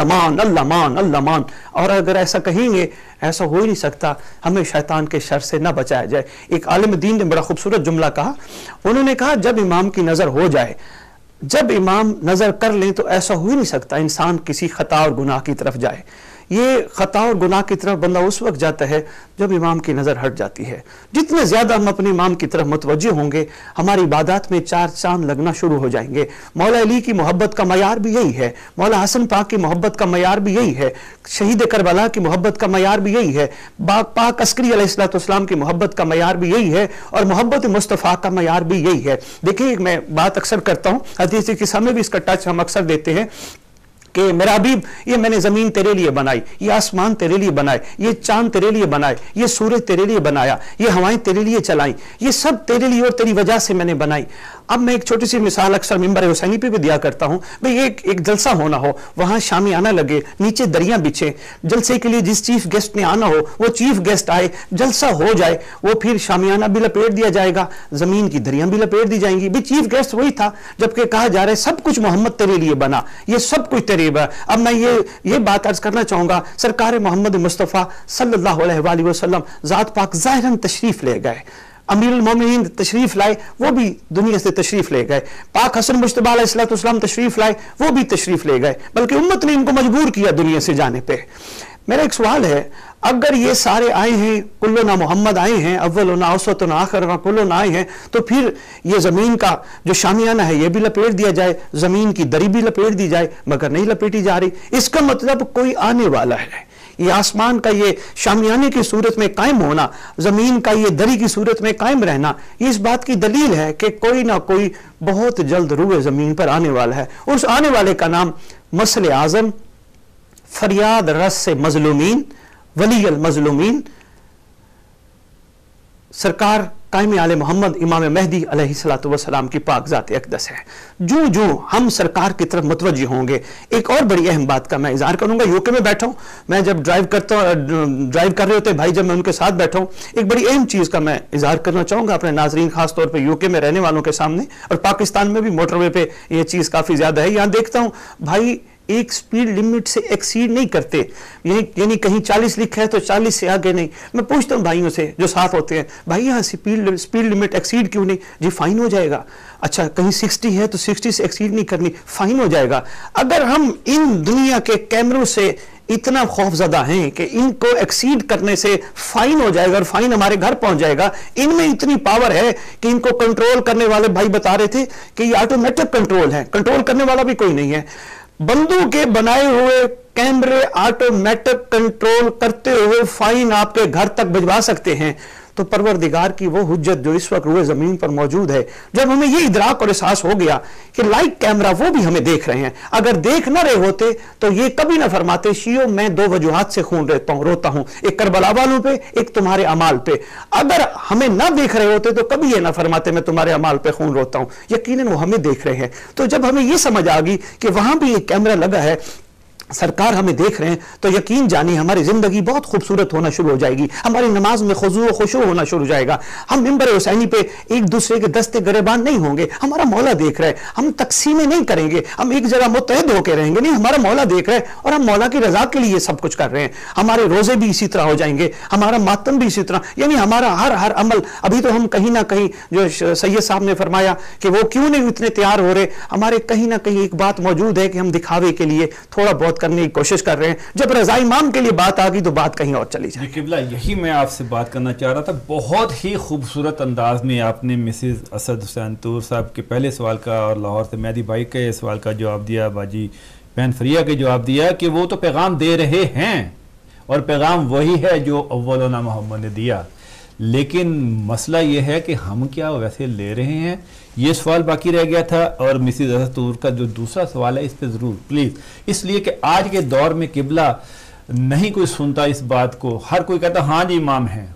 मान। और अगर ऐसा कहेंगे, ऐसा हो ही नहीं सकता हमें शैतान के शर से ना बचाया जाए। एक आलिम दीन ने बड़ा खूबसूरत जुमला कहा, उन्होंने कहा जब इमाम की नजर हो जाए, जब इमाम नजर कर लें तो ऐसा हो ही नहीं सकता इंसान किसी खता और गुनाह की तरफ जाए। ये खता और गुनाह की तरफ बंदा उस वक्त जाता है जब इमाम की नज़र हट जाती है। जितने ज़्यादा हम अपने इमाम की तरफ मुतवज्जे होंगे, हमारी इबादत में 4 चांद लगना शुरू हो जाएंगे। मौला अली की मोहब्बत का मयार भी यही है, मौला हसन पाक की मोहब्बत का मयार भी यही है, शहीद करबला की मोहब्बत का मयार भी यही है, पाक अस्करी अलैहिस्सलाम की मोहब्बत का मयार भी यही है, और मोहब्बत मुस्तफ़ा का मयार भी यही है। देखिए, मैं बात अक्सर करता हूँ, हदीस के सामने भी इसका टच हम अक्सर देते हैं कि मेरा हबीब, ये मैंने जमीन तेरे लिए बनाई, ये आसमान तेरे लिए बनाए, ये चांद तेरे लिए बनाए, ये सूरज तेरे लिए बनाया, ये हवाएं तेरे लिए चलाई, ये सब तेरे लिए और तेरी वजह से मैंने बनाई। अब मैं एक छोटी सी मिसाल अक्सर मिंबर हुसैनी पे भी दिया करता हूँ, भाई एक जलसा होना हो, वहां शामियाना लगे, नीचे दरिया बिछे, जलसे के लिए जिस चीफ गेस्ट ने आना हो वो चीफ गेस्ट आए, जलसा हो जाए, वो फिर शामियाना भी लपेट दिया जाएगा, जमीन की दरिया भी लपेट दी जाएंगी। भी चीफ गेस्ट वही था, जबकि कहा जा रहा है सब कुछ मोहम्मद तेरे लिए बना, ये सब कुछ तेरे। अब मैं ये बात अर्ज करना चाहूंगा, सरकार मोहम्मद मुस्तफ़ा सल्लल्लाहु अलैहि वसल्लम ज़ात पाक ज़ाहिरन तशरीफ ले गए, अमीरुल मोमिनीन तशरीफ लाए, वो भी दुनिया से तशरीफ ले गए, पाक हसन मुज्तबा अलैहिस्सलाम तशरीफ लाए, वो भी तशरीफ ले गए, बल्कि उम्मत ने इनको मजबूर किया दुनिया से जाने पे। मेरा एक सवाल है, अगर ये सारे आए हैं, कुल्लुना मोहम्मद आए हैं, अव्वलुना औसतुना आखिरुना कुल्लुना आए हैं, तो फिर ये जमीन का जो शामियाना है ये भी लपेट दिया जाए, जमीन की दरी भी लपेट दी जाए, मगर नहीं लपेटी जा रही। इसका मतलब कोई आने वाला है। ये आसमान का ये शामियाने की सूरत में कायम होना, जमीन का ये दरी की सूरत में कायम रहना, ये इस बात की दलील है कि कोई ना कोई बहुत जल्द रूए जमीन पर आने वाला है। उस आने वाले का नाम मसले आजम, फरियाद रस से मजलूमीन, वली अल मजलूमीन, सरकार कायम आले मोहम्मद इमाम महदी अलैहिस्सलातु वस्सलाम की पाक ज़ात अक़दस है। जो जो हम सरकार की तरफ मुतवज्जि होंगे, एक और बड़ी अहम बात का मैं इज़हार करूंगा। यूके में बैठा हूं मैं, जब ड्राइव कर रहे होते भाई, जब मैं उनके साथ बैठा हूं, एक बड़ी अहम चीज़ का मैं इज़हार करना चाहूंगा अपने नाज़रीन, खास तौर पर यूके में रहने वालों के सामने, और पाकिस्तान में भी मोटरवे पे ये चीज़ काफ़ी ज़्यादा है। यहाँ देखता हूँ भाई एक स्पीड लिमिट से एक्सीड नहीं करते, यानी कहीं 40 लिखा है तो 40 से आगे नहीं। मैं पूछता हूँ भाइयों से जो साथ होते हैं, भाई यहाँ स्पीड लिमिट एक्सीड क्यों नहीं? जी फाइन हो जाएगा। अच्छा कहीं 60 है तो 60 से एक्सीड नहीं करनी, फाइन हो जाएगा। अगर हम इन दुनिया के कैमरों से इतना खौफजदा हैं कि इनको एक्सीड करने से फाइन हो जाएगा और फाइन हमारे घर पहुंच जाएगा, इनमें इतनी पावर है कि इनको कंट्रोल करने वाले भाई बता रहे थे कि ये ऑटोमेटिक कंट्रोल है, कंट्रोल करने वाला भी कोई नहीं है। बंदूक के बनाए हुए कैमरे ऑटोमेटिक कंट्रोल करते हुए फाइन आपके घर तक भिजवा सकते हैं। तो परवरदिगार की वो हुज्जत जो इस वक्त रूए जमीन पर मौजूद है, जब हमें ये इदराक और एहसास हो गया कि लाइव कैमरा वो भी हमें देख रहे हैं, अगर देख ना रहे होते तो ये कभी ना फरमाते शियो मैं 2 वजूहात से खून रोता हूं, एक करबला वालों पे, एक तुम्हारे अमाल पे। अगर हमें ना देख रहे होते तो कभी ये ना फरमाते मैं तुम्हारे अमाल पे खून रोता हूं। यकीनन वो हमें देख रहे हैं। तो जब हमें ये समझ आ गई कि वहां भी एक कैमरा लगा है, सरकार हमें देख रहे हैं, तो यकीन जानिए हमारी जिंदगी बहुत खूबसूरत होना शुरू हो जाएगी। हमारी नमाज में खुशू व खुशू होना शुरू हो जाएगा। हम मिंबर हुसैनी पे एक दूसरे के दस्ते गरेबान नहीं होंगे, हमारा मौला देख रहा है। हम तकसीमें नहीं करेंगे, हम एक जगह मुत्तहद होकर रहेंगे, नहीं, हमारा मौला देख रहा है और हम मौला की रजा के लिए ये सब कुछ कर रहे हैं। हमारे रोजे भी इसी तरह हो जाएंगे, हमारा मातम भी इसी तरह, यानी हमारा हर अमल। अभी तो हम कहीं ना कहीं, जो सैयद साहब ने फरमाया कि वो क्यों नहीं इतने तैयार हो रहे, हमारे कहीं ना कहीं एक बात मौजूद है कि हम दिखावे के लिए थोड़ा बहुत करने की कोशिश कर रहे हैं। जब रज़ा इमाम के लिए बात आ गई तो बात कहीं और चली जाए।
किबला, यही मैं आपसे बात करना चाह रहा था। बहुत ही खूबसूरत अंदाज में आपने मिसेस असद हुसैन तूर साहब के पहले सवाल का और लाहौर से मेहदी भाई के सवाल का जवाब दिया, बाजी बहन फरिया के जवाब दिया कि वो तो पैगाम दे रहे हैं और पैगाम वही है जो अव्वलना मोहम्मद ने दिया, लेकिन मसला ये है कि हम क्या वैसे ले रहे हैं, ये सवाल बाकी रह गया था। और मिसेस असद तूर का जो दूसरा सवाल है इस पे ज़रूर प्लीज़, इसलिए कि आज के दौर में किबला नहीं कोई सुनता इस बात को। हर कोई कहता हाँ जी इमाम हैं,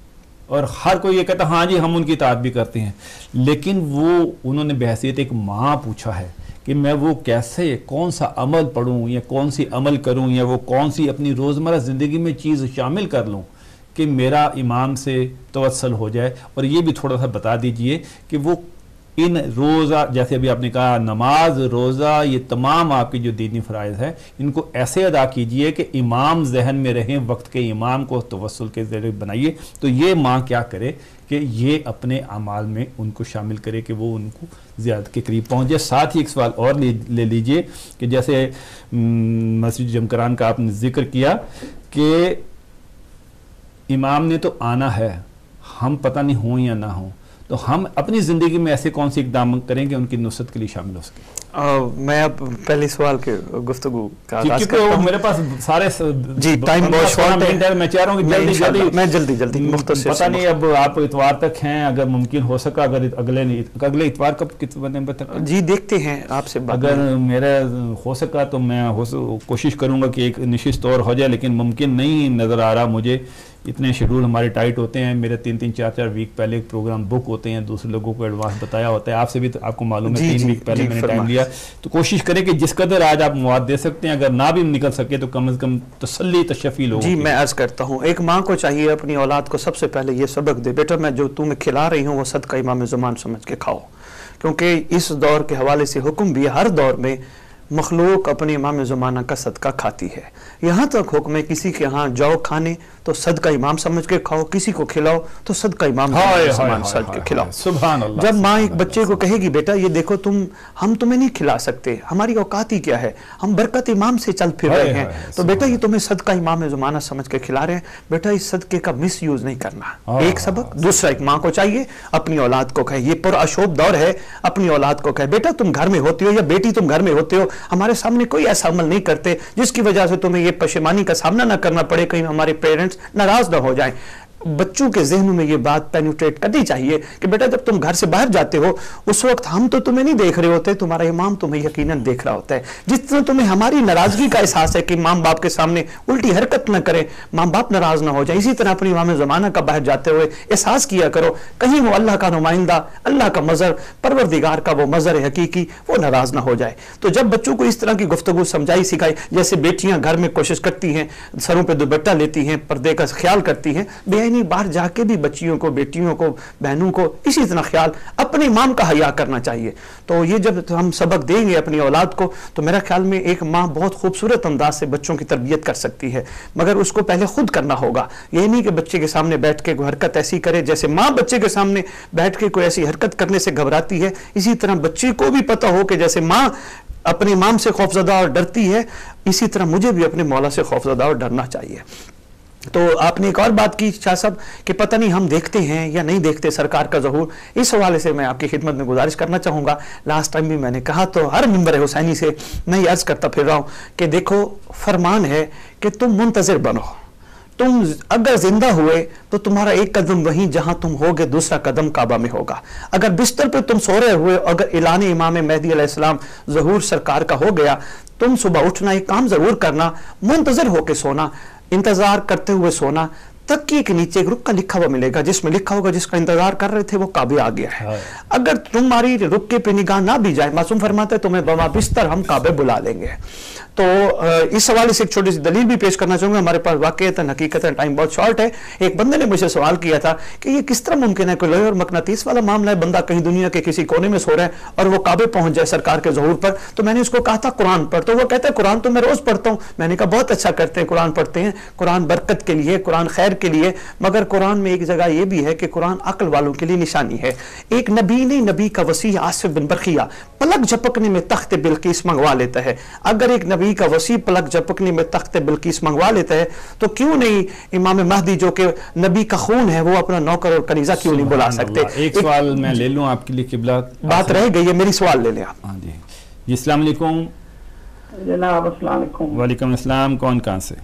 और हर कोई ये कहता हाँ जी हम उनकी इताअत भी करते हैं, लेकिन वो उन्होंने बहैसियत एक माँ पूछा है कि मैं वो कैसे, कौन सा अमल पढ़ूँ या कौन सी अमल करूँ या वो कौन सी अपनी रोज़मर्रा ज़िंदगी में चीज़ शामिल कर लूँ कि मेरा इमाम से तवस्सल हो जाए। और ये भी थोड़ा सा बता दीजिए कि वो इन रोज़ा, जैसे अभी आपने कहा नमाज, रोज़ा, ये तमाम आपकी जो दीनी फ़राइज़ हैं, इनको ऐसे अदा कीजिए कि इमाम जहन में रहें, वक्त के इमाम को तवस्सुल के ज़रिए बनाइए। तो ये माँ क्या करे कि ये अपने अमाल में उनको शामिल करे कि वो उनको ज़्यादा के करीब पहुँचे। साथ ही एक सवाल और ले लीजिए कि जैसे मस्जिद जमकरान का आपने ज़िक्र किया कि इमाम ने तो आना है, हम पता नहीं हों या ना हों, तो हम अपनी ज़िंदगी में ऐसे कौन से इक़दाम करेंगे उनकी नुसरत के लिए शामिल हो सके?
मैं अब पहले सवाल के गुफ्तगू का आगाज़ करता हूं।
मेरे पास सारे
जी टाइम बहुत शॉर्ट है,
मैं चाह रहा हूँ कि
जल्दी मुख्तसर,
पता नहीं अब आप इतवार तक हैं, अगर मुमकिन हो सका, अगर अगले इतवार कब कितने तक
जी देखते हैं आपसे बात,
अगर मेरा हो सका तो मैं कोशिश करूँगा कि एक निश्चित तौर हो जाए, लेकिन मुमकिन नहीं नज़र आ रहा मुझे। इतने शेड्यूल हमारे टाइट होते हैं, मेरे 3-3, 4-4 वीक पहले प्रोग्राम बुक होते हैं, दूसरे लोगों को एडवांस बताया होता है। आपसे भी तो आपको मालूम है 3 वीक पहले मैंने टाइम लिया। तो कोशिश करें कि जिस कदर आज आप मवाद दे सकते हैं, अगर ना भी निकल सके तो कम से कम तसल्ली तशफ़ी लोगों
जी। मैं अर्ज़ करता हूँ, एक माँ को चाहिए अपनी औलाद को सबसे पहले ये सबक दे, बेटा मैं जो तुम्हें खिला रही हूँ वो सदका इमाम ज़मान समझ के खाओ, क्योंकि इस दौर के हवाले से हुक्म भी हर दौर में मखलूक अपने इमाम ज़माना का सदका खाती है। यहाँ तक हुक्म है किसी के यहाँ जाओ खाने तो सदका इमाम समझ के खाओ, किसी को खिलाओ तो सदका इमाम समझ के खिलाओ।
सुभान अल्लाह।
जब माँ एक बच्चे को कहेगी बेटा ये देखो हम तुम्हें नहीं खिला सकते, हमारी औकात ही क्या है, हम बरकत इमाम से चल फिर रहे हैं, तो बेटा ये तुम्हें सदका इमाम ज़माना समझ के खिला रहे हैं, बेटा इस सदके का मिस यूज नहीं करना। एक सबक। दूसरा, एक माँ को चाहिए अपनी औलाद को कहे, ये पुरअशोब दौर है, अपनी औलाद को कहे बेटा तुम घर में होती हो या बेटी तुम घर में होते हो, हमारे सामने कोई ऐसा अमल नहीं करते जिसकी वजह से तुम्हें ये पशेमानी का सामना ना करना पड़े, कहीं हमारे पेरेंट्स नाराज ना हो जाएं।
बच्चों के ज़हनों में ये बात पेनिट्रेट करनी चाहिए कि बेटा जब तुम घर से बाहर जाते हो उस वक्त हम तो तुम्हें नहीं देख रहे होते, तुम्हारा इमाम तुम्हें यकीनन देख रहा होता है। जिस तरह तुम्हें हमारी नाराज़गी का एहसास है कि माँ बाप के सामने उल्टी हरकत न करें, माँ बाप नाराज ना हो जाए, इसी तरह अपनी इमाम ज़माना का बाहर जाते हुए एहसास किया करो कहीं वो अल्लाह का नुमाइंदा, अल्लाह का मज़र, परवरदिगार का वो मज़र हकीकी वो नाराज़ ना हो जाए। तो जब बच्चों को इस तरह की गुफ्तगू समझाई सिखाई, जैसे बेटियां घर में कोशिश करती हैं, सरों पे दुपट्टा लेती हैं, पर्दे का ख्याल करती हैं, बेआईनी बाहर जाके भी बच्चियों को, बेटियों को, बहनों को इसी तरह ख्याल अपने इमाम का हया करना चाहिए। तो ये जब हम सबक देंगे अपनी औलाद को तो मेरा ख्याल में एक माँ बहुत खूबसूरत अंदाज से बच्चों की तरबियत कर सकती है, मगर उसको पहले खुद करना होगा। ये नहीं कि बच्चे के सामने बैठ के कोई हरकत ऐसी करे जैसे माँ बच्चे के सामने बैठ के कोई ऐसी हरकत करने से घबराती है, इसी तरह बच्चे को भी पता हो कि जैसे माँ अपने इमाम से खौफजदा और डरती है, इसी तरह मुझे भी अपने मौला से खौफजदा और डरना चाहिए। तो आपने एक और बात की शाह साहब कि पता नहीं हम देखते हैं या नहीं देखते सरकार का ज़हूर, इस हवाले से मैं आपकी खिदमत में गुजारिश करना चाहूँगा। लास्ट टाइम भी मैंने कहा तो हर मिंबर हुसैनी से मैं ये अर्ज़ करता फिर रहा हूँ कि देखो फरमान है कि तुम मुंतज़िर बनो, तुम अगर जिंदा हुए तो तुम्हारा एक कदम वहीं जहां तुम होगे दूसरा कदम काबा में होगा। अगर बिस्तर पे तुम सो रहे हुए, अगर ऐलान इमाम मेहदी अलैहिस्सलाम ज़हूर सरकार का हो गया, तुम सुबह उठना एक काम जरूर करना, मुंतज़िर होके सोना, इंतजार करते हुए सोना। तकिए के नीचे एक रुक का लिखा हुआ मिलेगा जिसमें लिखा होगा जिसका इंतजार कर रहे थे वो काबे आ गया है। अगर तुम्हारी रुके पे निगाह ना भी जाए, मासूम फरमाते तुम्हें बमा बिस्तर हम काबे बुला लेंगे। तो इस हवाले से एक छोटी सी दलील भी पेश करना चाहूंगा। हमारे पास वाकईतन हकीकतन टाइम बहुत शॉर्ट है। एक बंदे ने मुझे सवाल किया था कि ये किस तरह मुमकिन है, कोई लोहे और मकनातीस वाला मामला है, बंदा कहीं दुनिया के किसी कोने में सो रहा है और वो काबे पहुंच जाए सरकार के ज़हूर पर। तो मैंने उसको कहा था कुरान पढ़, तो वो कहता है कुरान तो मैं रोज पढ़ता हूँ। मैंने कहा बहुत अच्छा करते हैं, कुरान पढ़ते हैं, कुरान बरकत के लिए, कुरान खैर के लिए, मगर कुरान में एक जगह ये भी है कि कुरान अक्ल वालों के लिए निशानी है। एक नबी ने नबी का वसी आसिफ बिन बरखिया पलक झपकने में तख्त बिल्किस मंगवा लेता है। अगर एक नबी का वसी पलक झपकने में तख्त बिल्किस मंगवा लेता है तो क्यों नहीं इमाम महदी जो कि नबी का खून है वो अपना नौकर और कनीजा क्यों नहीं बुला सकते।
एक सवाल मैं ले लूं आपके लिए किबला,
बात रह गई है, मेरी सवाल ले लें आप।
हाँ जी, अस्सलाम वालेकुम।
जनाब अस्सलाम वालेकुम।
वालेकुम अस्सलाम। कौन कहाँ से?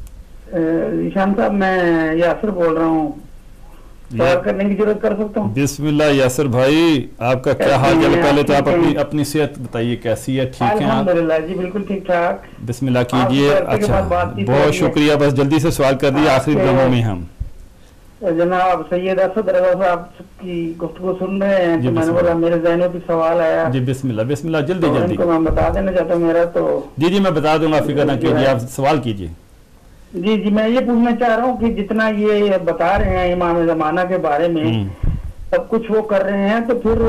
ईशान साहब मैं यासर बोल रहा हूँ, सवाल करने की जरूरत कर सकता हूँ?
बिस्मिल्लाह यासर भाई, आपका क्या हाल है? पहले तो आप अपनी सेहत बताइए कैसी है? ठीक है
अल्हम्दुलिल्लाह जी, बिल्कुल ठीक ठाक।
बिस्मिल्लाह कीजिए। अच्छा बहुत शुक्रिया, बस जल्दी से सवाल कर दिए आखिरी लम्हों में हम।
जनाब सैयद असद रज़ा साहब की गुफ्तगू सुन रहे हैं तो मैंने बोला मेरे ज़हन में भी सवाल आया
जी। बिस्मिल्लाह बिस्मिल्लाह, जल्दी
तो
जल्दी।
मैं बता देना चाहता हूँ मेरा तो।
जी मैं बता दूंगा, फिक्र ना कीजिए, आप सवाल कीजिए।
जी मैं ये पूछना चाह रहा हूँ कि जितना ये बता रहे हैं इमाम ज़माना के बारे में सब कुछ वो कर रहे हैं, तो फिर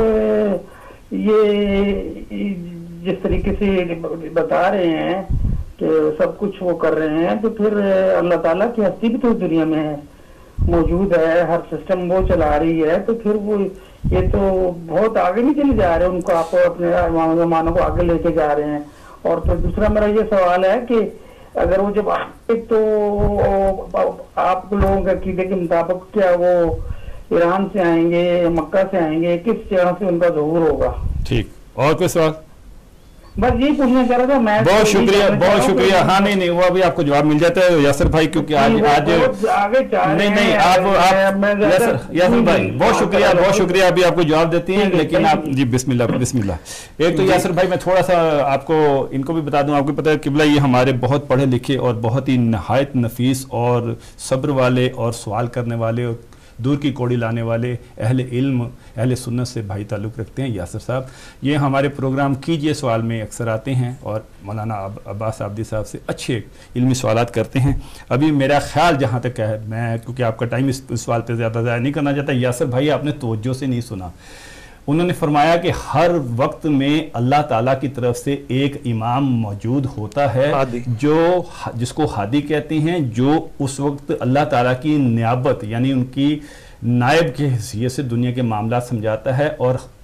ये जिस तरीके से बता रहे हैं कि सब कुछ वो कर रहे हैं, तो फिर अल्लाह ताला की हस्ती भी तो दुनिया में मौजूद है, हर सिस्टम वो चला रही है, तो फिर वो ये तो बहुत आगे नहीं चले जा रहे, उनको आप अपने इमाम ज़माना को आगे लेके जा रहे हैं। और फिर दूसरा मेरा ये सवाल है कि अगर वो जब आए तो आप लोगों के अकीदे के मुताबिक क्या वो ईरान से आएंगे, मक्का से आएंगे, किस जगह से उनका ज़हूर होगा? ठीक,
और कोई सवाल?
बस यही पूछना चाह रहा था मैं।
बहुत शुक्रिया, बहुत शुक्रिया। हाँ नहीं वो अभी आपको जवाब मिल जाता है यासर भाई, क्योंकि आज
आगे
नहीं आप यासर भाई बहुत शुक्रिया अभी आपको जवाब देती हैं, लेकिन आप जी बिस्मिल्लाह बिस्मिल्लाह। एक तो यासर भाई मैं थोड़ा सा आपको इनको भी बता दूं, आपको पता है किबला ये हमारे बहुत पढ़े लिखे और बहुत ही नहायत नफीस और सब्र वाले और सवाल करने वाले, दूर की कौड़ी लाने वाले अहले इल्म, अहले सुन्नत से भाई ताल्लुक़ रखते हैं यासर साहब। ये हमारे प्रोग्राम कीजिए सवाल में अक्सर आते हैं और मौलाना अब्बास आब्दी साहब से अच्छे इल्मी सवालात करते हैं। अभी मेरा ख्याल जहाँ तक है, मैं क्योंकि आपका टाइम इस सवाल पर ज़्यादा ज़ाया नहीं करना चाहता, यासर भाई आपने तवज्जो से नहीं सुना। उन्होंने फरमाया कि हर वक्त में अल्लाह ताला की तरफ से एक इमाम मौजूद होता है जो जिसको हादी कहते हैं, जो उस वक्त अल्लाह ताला की नियाबत यानी उनकी नायब की हैसियत से दुनिया के मामला समझाता है और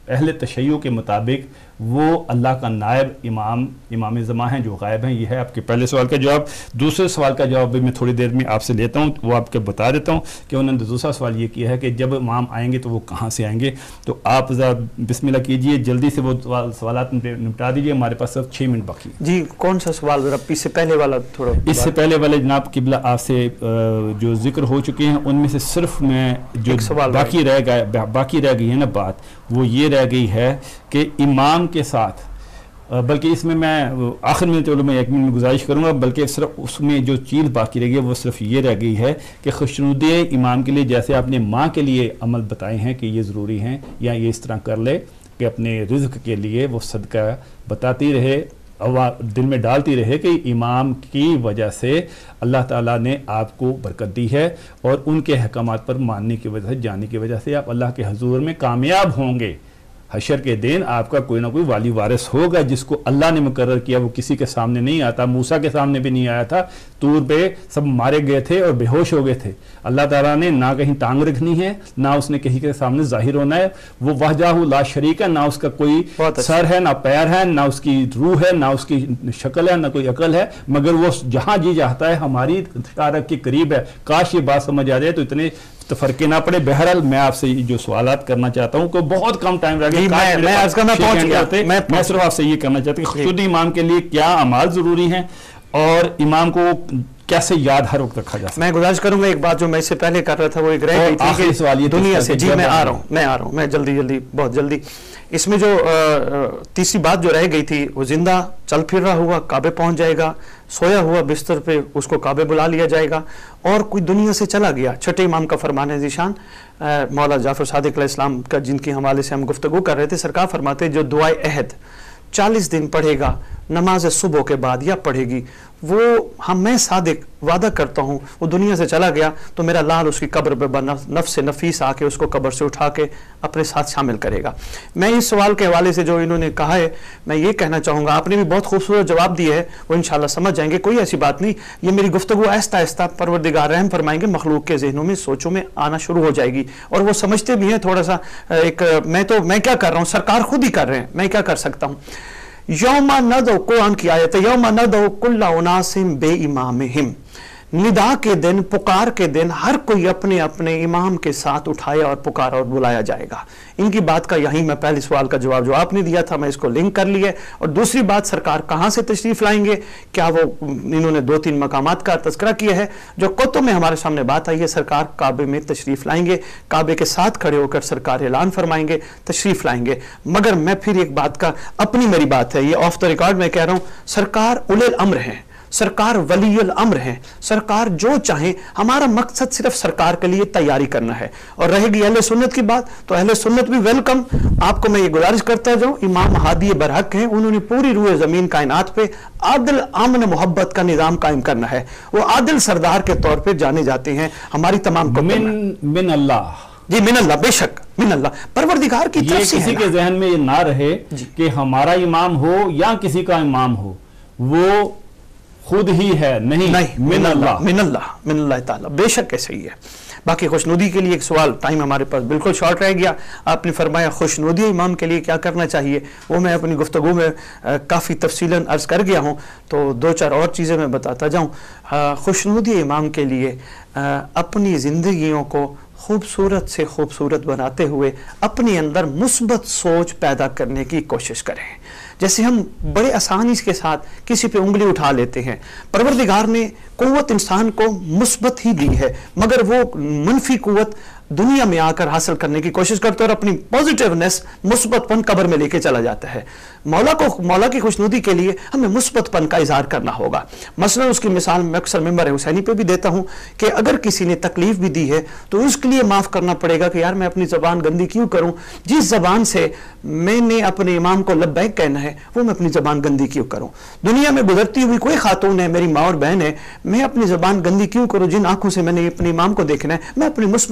اہل تشیع کے مطابق وہ اللہ کا نائب امام زمان ہیں جو غائب ہیں. یہ ہے آپ کے پہلے سوال کا جواب. دوسرے سوال کا جواب بھی میں تھوڑی دیر میں آپ سے لیتا ہوں, وہ آپ کو بتا دیتا ہوں کہ انہوں نے دوسرا سوال یہ کیا ہے کہ جب امام آئیں گے تو وہ کہاں سے آئیں گے. تو آپ ذرا بسم اللہ کیجئے, جلدی سے وہ سوالات نپٹا دیجئے, ہمارے پاس صرف 6 منٹ باقی.
جی کون سا سوال ذرا اس سے پہلے والا تھوڑا.
اس سے پہلے والے جناب قبلہ آپ سے جو ذکر ہو چکے ہیں ان میں سے صرف میں جو باقی رہ گئی ہے نا بات, وہ یہ رہ گئی ہے کہ امام کے ساتھ, بلکہ اس میں آخر میں چلو میں 1 منٹ میں گزارش کروں گا, بلکہ صرف اس میں جو چیز باقی رہ گئی ہے وہ صرف یہ رہ گئی ہے کہ خوشنودی امام کے لیے جیسے آپ نے ماں کے لیے عمل بتائے ہیں کہ یہ ضروری ہیں, یا یہ اس طرح کر لے کہ اپنے رزق کے لیے وہ صدقہ بتاتی رہے, دل میں ڈالتی رہے کہ امام کی وجہ سے اللہ تعالیٰ نے آپ کو برکت دی ہے, اور ان کے احکامات پر ماننے کی وجہ سے, جاننے کی وجہ سے آپ اللہ کے حضور میں کامیاب ہوں گے. حشر کے دن آپ کا کوئی نہ کوئی والی وارث ہوگا جس کو اللہ نے مقرر کیا, وہ کسی کے سامنے نہیں آتا. موسیٰ کے سامنے بھی نہیں آیا تھا, طور پہ سب مارے گئے تھے اور بے ہوش ہو گئے تھے. اللہ تعالیٰ نے نہ کہیں ٹانگ رکھنی ہے, نہ اس نے کہیں کے سامنے ظاہر ہونا ہے. وہ وحدہ لا شریک ہے, نہ اس کا کوئی سر ہے, نہ پیر ہے, نہ اس کی روح ہے, نہ اس کی شکل ہے, نہ کوئی عقل ہے, مگر وہ جہاں جی چاہتا ہے ہماری شارک کے قریب ہے. کاش یہ بات سمجھ آ جائے تو اتنے فرقے نہ پڑے. بہرحال میں آپ سے جو سوالات کرنا چاہتا ہوں کہ بہت کم ٹائم رہ گیا, میں صرف آپ سے یہ کرنا چاہتا ہوں کہ خود امام کے لیے کیا اعمال ضروری ہیں اور امام کو کیسے یاد ہر وقت رکھا جا سکتا ہے.
میں گزارش کروں گا ایک بات جو میں اس سے پہلے کر رہا تھا وہ ایک رہ گئی تھی کہ
سوال یہ
دنیا سے, جی میں آ رہا ہوں میں جلدی بہت جلدی. اس میں جو تیسری بات جو رہ گئی تھی, وہ زندہ چل پھر رہا ہوا کعبے پہنچ جائے گا, سویا ہوا بستر پہ اس کو کعبے بلا لیا جائے گا, اور کوئی دنیا سے چلا گیا. چھٹے امام کا فرمان ہے ذیشان مولا جعفر صادق علیہ السلام کا, جن کے حوالے سے ہم گفتگو کر رہے تھے. سرکار فرماتے جو دعائے عہد 40 دن پڑھے گا نماز صبح کے بعد یا پڑھے گی, وہ میں صادق وعدہ کرتا ہوں وہ دنیا سے چلا گیا تو میرا لال اس کی قبر پہ نفس نفیس آ کے اس کو قبر سے اٹھا کے اپنے ساتھ شامل کرے گا. میں اس سوال کے حوالے سے جو انہوں نے کہا ہے میں یہ کہنا چاہوں گا, آپ نے بھی بہت خوبصورت جواب دیا ہے, وہ انشاءاللہ سمجھ جائیں گے, کوئی ایسی بات نہیں. یہ میری گفتگو آہستہ آہستہ پروردگار رحم فرمائیں گے مخلوق کے ذہنوں میں سوچوں میں آنا شروع ہو جائے گی, اور وہ سمجھتے بھی ہیں تھوڑا سا. میں کیا کر رہا ہوں, سرکار خود ہی کر رہے ہیں, میں کیا کر سکتا ہوں. یوم ندعو, قرآن کی آیت ہے, یوم ندعو کل اناس بے امامہم, ندا کے دن, پکار کے دن ہر کوئی اپنے اپنے امام کے ساتھ اٹھایا اور پکارا اور بلایا جائے گا. ان کی بات کا یہی میں پہلے سوال کا جواب جو آپ نے دیا تھا میں اس کو لنک کر لیا. اور دوسری بات, سرکار کہاں سے تشریف لائیں گے, کیا وہ انہوں نے 2-3 مقامات کا تذکرہ کیا ہے جو کتب میں ہمارے سامنے بات آئی ہے. سرکار کعبے میں تشریف لائیں گے, کعبے کے ساتھ کھڑے ہو کر سرکار اعلان فرمائیں گے تشریف لائیں گے. مگر میں پھر ایک بات کا, اپنی میری بات ہے, یہ آف دا ریکارڈ میں کہہ رہا ہوں, سرکار اولی الامر ہیں, سرکار ولی الامر ہیں, سرکار جو چاہیں. ہمارا مقصد صرف سرکار کے لیے تیاری کرنا ہے. اور رہے گی اہل سنت کی بات, تو اہل سنت بھی ویلکم. آپ کو میں یہ گزارش کرتا جاؤں, امام ہادی برحق ہیں, انہوں نے پوری روئے زمین کائنات پہ عادل امن محبت کا نظام قائم کرنا ہے. وہ عادل سردار کے طور پہ جانے جاتے ہیں. ہماری تمام
من اللہ,
جی من اللہ, بے شک من اللہ, پروردگار کی طرف سے.
کسی کے ذہن میں یہ نہ رہے کہ ہمارا امام ہو یا کسی کا امام ہو, وہ خود ہی ہے, نہیں من اللہ,
من اللہ تعالیٰ, بے شک ایسے ہی ہے. باقی خوشنودی کے لیے ایک سوال, ٹائم ہمارے پاس بالکل شارٹ رہ گیا. آپ نے فرمایا خوشنودی امام کے لیے کیا کرنا چاہیے, وہ میں اپنی گفتگو میں کافی تفصیلاً عرض کر گیا ہوں, تو 2-4 اور چیزیں میں بتاتا جاؤں. خوشنودی امام کے لیے اپنی زندگیوں کو خوبصورت سے خوبصورت بناتے ہوئے اپنے اندر مثبت سوچ پیدا کرنے کی کوشش کریں. جیسے ہم بڑے آسانی کے ساتھ کسی پہ انگلی اٹھا لیتے ہیں, پروردگار نے قوت انسان کو مثبت ہی دی ہے, مگر وہ منفی قوت دنیا میں آ کر حاصل کرنے کی کوشش کرتے اور اپنی پوزیٹیونیس مثبت پن قبر میں لے کے چلا جاتا ہے. مولا کی خوشنودی کے لیے ہمیں مثبت پن کا اظہار کرنا ہوگا. مثلا اس کی مثال میں اکثر ممبر حسینی پہ بھی دیتا ہوں کہ اگر کسی نے تکلیف بھی دی ہے تو اس کے لیے معاف کرنا پڑے گا کہ یار میں اپنی زبان گندی کیوں کروں, جس زبان سے میں نے اپنے امام کو لبیک کہنا ہے وہ میں اپنی زبان گندی کیوں کروں. دنیا میں گزرتی ہوئی کوئی خاتون ہے, میری ماں اور بہن ہے, میں اپنی زبان گندی کیوں کروں. جن آنکھوں سے میں نے اپنے امام کو دیکھنا ہے, میں اپنے مثبت پن میں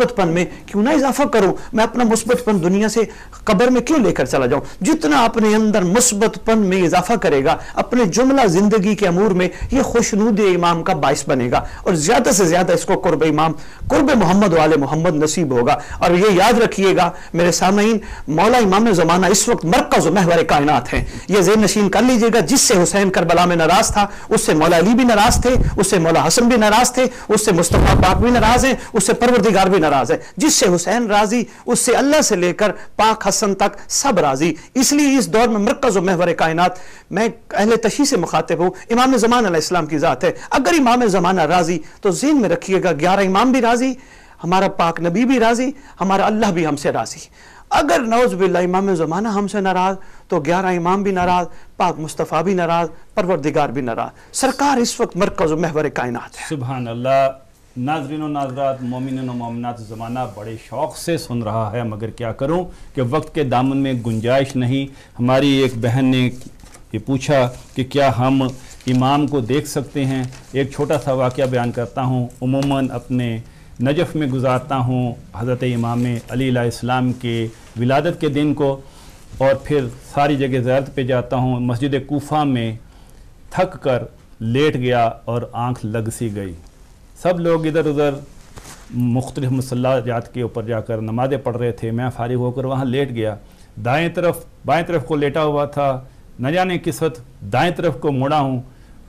क्यों ना इजाफा करूं, मैं अपना मुस्बतपन दुनिया से कब्र में क्यों लेकर चला जाऊं। जितना अपने अंदर मुस्बतपन में इजाफा करेगा, अपने जुमला जिंदगी के अमूर में ये खुशनूद इमाम का बाइस बनेगा, और ज्यादा से ज्यादा इसको कुर्ब इमाम, कुर्ब मोहम्मद वाले मोहम्मद नसीब होगा। और ये याद रखिएगा मेरे सामईन, मौला इमाम ज़माना इस वक्त मरकज़ महवर कायनात हैं। ये ज़हन नशीन कर लीजिएगा, जिससे हुसैन करबला में नाराज था, उससे मौला अली भी नाराज थे, उससे मौला हसन भी नाराज थे, उससे मुस्तफा पाक भी नाराज है, उससे परवरदिगार भी नाराज है। जिससे हुसैन राजी, उससे अल्लाह से लेकर पाक हसन तक सब राजी। इसलिए इस दौर में मरकज़ महवर कायनात, मैं अहले तशहीह से मुखातिब हूँ, इमाम ज़माना अलैहिस्सलाम की ज़ात है। अगर इमाम ज़माना राजी तो ज़हन में रखिएगा 11 इमाम भी राजी, हमारा पाक नबी भी राजी, हमारा अल्लाह भी हमसे राजी। अगर नौज़ बिल्लाह इमाम ज़माना हमसे नाराज तो 11 इमाम भी नाराज, पाक मुस्तफ़ा भी नाराज, परवरदिगार भी नाराज। सरकार इस वक्त मरकज़ महवर कायनात है।
सुभान अल्लाह। नाज़रीन व नाज़रात, मोमिनीन व मोमिनात, ज़माना बड़े शौक़ से सुन रहा है, मगर क्या करूं कि वक्त के दामन में गुंजाइश नहीं। हमारी एक बहन ने ये पूछा कि क्या हम इमाम को देख सकते हैं। एक छोटा सा वाक़या बयान करता हूँ। उमूमन अपने नजफ़ में गुजारता हूँ हज़रत इमाम अली अलैहिस्सलाम के विलादत के दिन को, और फिर सारी जगह ज़ियारत पे जाता हूँ। मस्जिद कूफा में थक कर लेट गया और आँख लग सी गई। सब लोग इधर उधर मुख्तलिफ़ मुसल्लाजात के ऊपर जाकर नमाज़ें पढ़ रहे थे, मैं फारिग होकर वहाँ लेट गया। दाएं तरफ बाएं तरफ को लेटा हुआ था, न जाने किस वक्त दाएं तरफ को मुड़ा हूँ,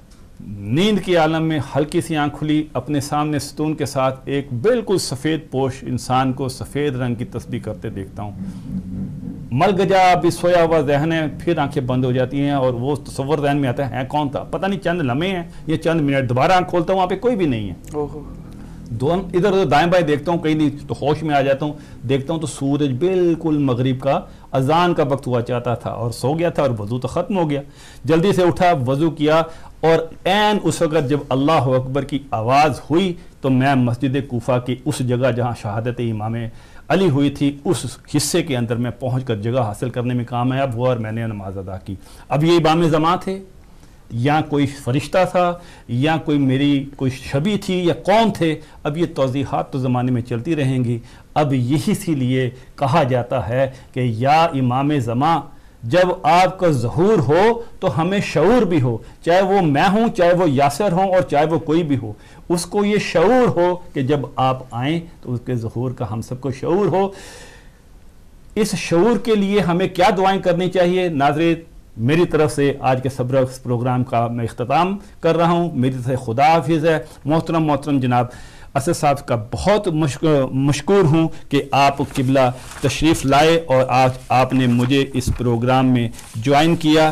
नींद के आलम में हल्की सी आँख खुली, अपने सामने सुतून के साथ एक बिल्कुल सफ़ेद पोश इंसान को सफ़ेद रंग की तस्बीह करते देखता हूँ। मलगजा अभी सोया हुआ जहन है, फिर आंखें बंद हो जाती हैं और वो तस्वर जहन में आता है कौन था, पता नहीं, चंद लम्हे हैं ये चंद मिनट। दोबारा आँख खोलता हूँ, वहाँ पे कोई भी नहीं है। दोनों इधर उधर दाएं बाएं देखता हूँ, कहीं नहीं तो होश में आ जाता हूँ। देखता हूँ तो सूरज बिल्कुल मगरिब का अजान का वक्त हुआ चाहता था और सो गया था, और वज़ू तो ख़त्म हो गया। जल्दी से उठा, वज़ू किया, और ऐन उस वक़्त जब अल्लाह अकबर की आवाज़ हुई तो मैं मस्जिद कूफा की उस जगह जहाँ शहादत इमाम अली हुई थी, उस हिस्से के अंदर मैं पहुँचकर जगह हासिल करने में कामयाब हुआ और मैंने नमाज अदा की। अब ये इमाम ज़मा थे या कोई फरिश्ता था या कोई मेरी कोई शबी थी या कौन थे, अब ये तौज़ीहात तो ज़माने में चलती रहेंगी। अब यही इसीलिए कहा जाता है कि या इमाम ज़मा, जब आपका ज़हूर हो तो हमें शऊर भी हो, चाहे वो मैं हूँ, चाहे वो यासर हों, और चाहे वो कोई भी हो, उसको ये शऊर हो कि जब आप आएँ तो उसके ज़हूर का हम सबको शऊर हो। इस शऊर के लिए हमें क्या दुआएं करनी चाहिए? नाज़रीन, मेरी तरफ से आज के सब्रुस प्रोग्राम का मैं इख्तिताम कर रहा हूँ। मेरी तरफ से खुदा हाफिज़ है। मोहतरम जनाब असद साहब का बहुत मशकूर हूँ कि आप किबला तशरीफ़ लाए और आज आपने मुझे इस प्रोग्राम में ज्वाइन किया।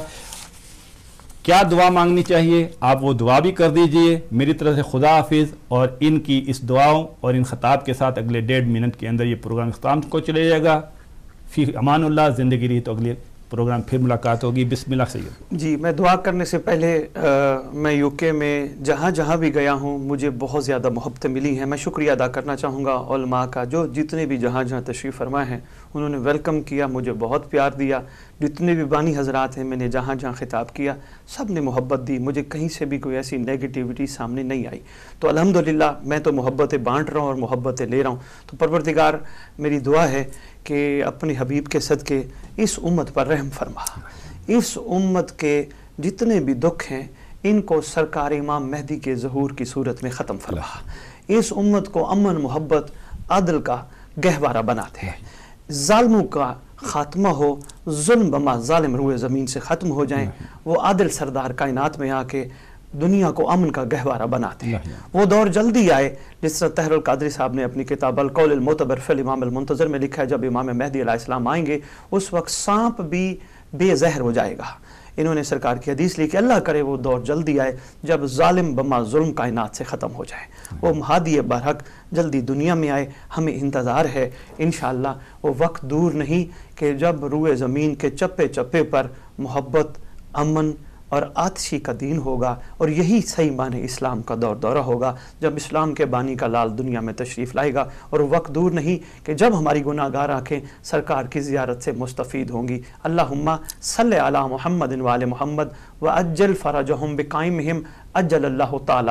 क्या दुआ मांगनी चाहिए आप वो दुआ भी कर दीजिए। मेरी तरफ से खुदा हाफिज़, और इनकी इस दुआओं और इन ख़ताब के साथ अगले 1.5 मिनट के अंदर ये प्रोग्राम इख्तिताम को चले जाएगा। फ़ी अमानुल्लाह। ज़िंदगी रही तो अगले प्रोग्राम फिर मुलाकात होगी। बिस्मिल्लाह सैयद।
जी, मैं दुआ करने से पहले मैं यूके में जहाँ भी गया हूँ मुझे बहुत ज़्यादा मोहब्बतें मिली हैं। मैं शुक्रिया अदा करना चाहूँगा उलमा का, जो जितने भी जहाँ तशरीफ़ फरमाए हैं उन्होंने वेलकम किया, मुझे बहुत प्यार दिया। जितने भी बानी हज़रात हैं, मैंने जहाँ ख़िताब किया सब ने मोहब्बत दी, मुझे कहीं से भी कोई ऐसी नेगेटिविटी सामने नहीं आई। तो अल्हम्दुलिल्लाह मैं तो मोहब्बतें बाँट रहा हूँ और मोहब्बतें ले रहा हूँ। तो परवरदिगार, मेरी दुआ है कि अपने हबीब के सदके इस उम्मत पर रहम फरमा। इस उम्मत के जितने भी दुख हैं इनको सरकार इमाम मेहदी के ज़हूर की सूरत में ख़त्म फरमा। इस उम्मत को अमन, मोहब्बत, अदल का गहवारा बनाते हैं। ज़ालिमों का ख़ात्मा हो, जुल्म बमा ज़ालिम रूए ज़मीन से ख़त्म हो जाएं। वो आदिल सरदार कायनात में आके दुनिया को अमन का गहवारा बनाते हैं। वो दौर जल्दी आए जिस तरह तहरुल कादरी साहब ने अपनी किताब अल कौल अल मुतबर फिल इमाम अल मुंतज़र में लिखा है, जब इमाम मेहदी अलैहिस्सलाम आएंगे उस वक्त सांप भी बेजहर हो जाएगा। इन्होंने सरकार की हदीस लिखी, अल्लाह करे वो दौर जल्दी आए जब जालिम बमा जुल्म कायनात से ख़त्म हो जाए। वो महादी बरहक जल्दी दुनिया में आए, हमें इंतज़ार है। इंशाअल्लाह वो वक्त दूर नहीं कि जब रूए ज़मीन के चप्पे चप्पे पर मोहब्बत, अमन और आतिशी का दीन होगा, और यही सही माने इस्लाम का दौरा होगा जब इस्लाम के बानी का लाल दुनिया में तशरीफ़ लाएगा। और वक्त दूर नहीं कि जब हमारी गुनाहगार आँखें सरकार की ज़ियारत से मुस्तफ़ीद होंगी। अल्लाहुम्मा सल्ले अला मुहम्मदिन व आले मुहम्मद व अज्जल फ़रजहुम बिक़ाइमिहिम अज्जलल्लाहु ताला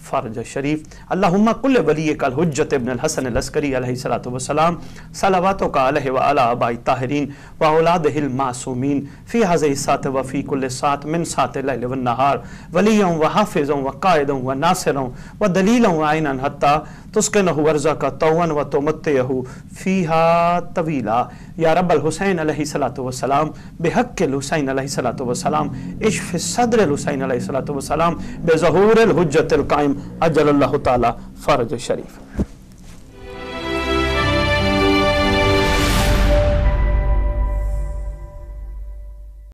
فرج شریف اللہم کل ولیک الحجت ابن الحسن العسکری علیہ الصلوۃ والسلام صلواتک علیہ وعلی آباء الطاہرین واولادہ المعصومین فی هذه الساعة وفی کل ساعة من ساعة اللیل والنہار ولیا وحافظا وقائدا وناصرا ودلیلا وعینا حتی تسکنہ ارضک طوعا وتمتعہ فیہا طویلا یا رب الحسین علیہ الصلوۃ والسلام بحق الحسین علیہ الصلوۃ والسلام اشف صدر الحسین علیہ الصلوۃ والسلام بظہور الحجت القائم اجل اللہ تعالی فرج شریف.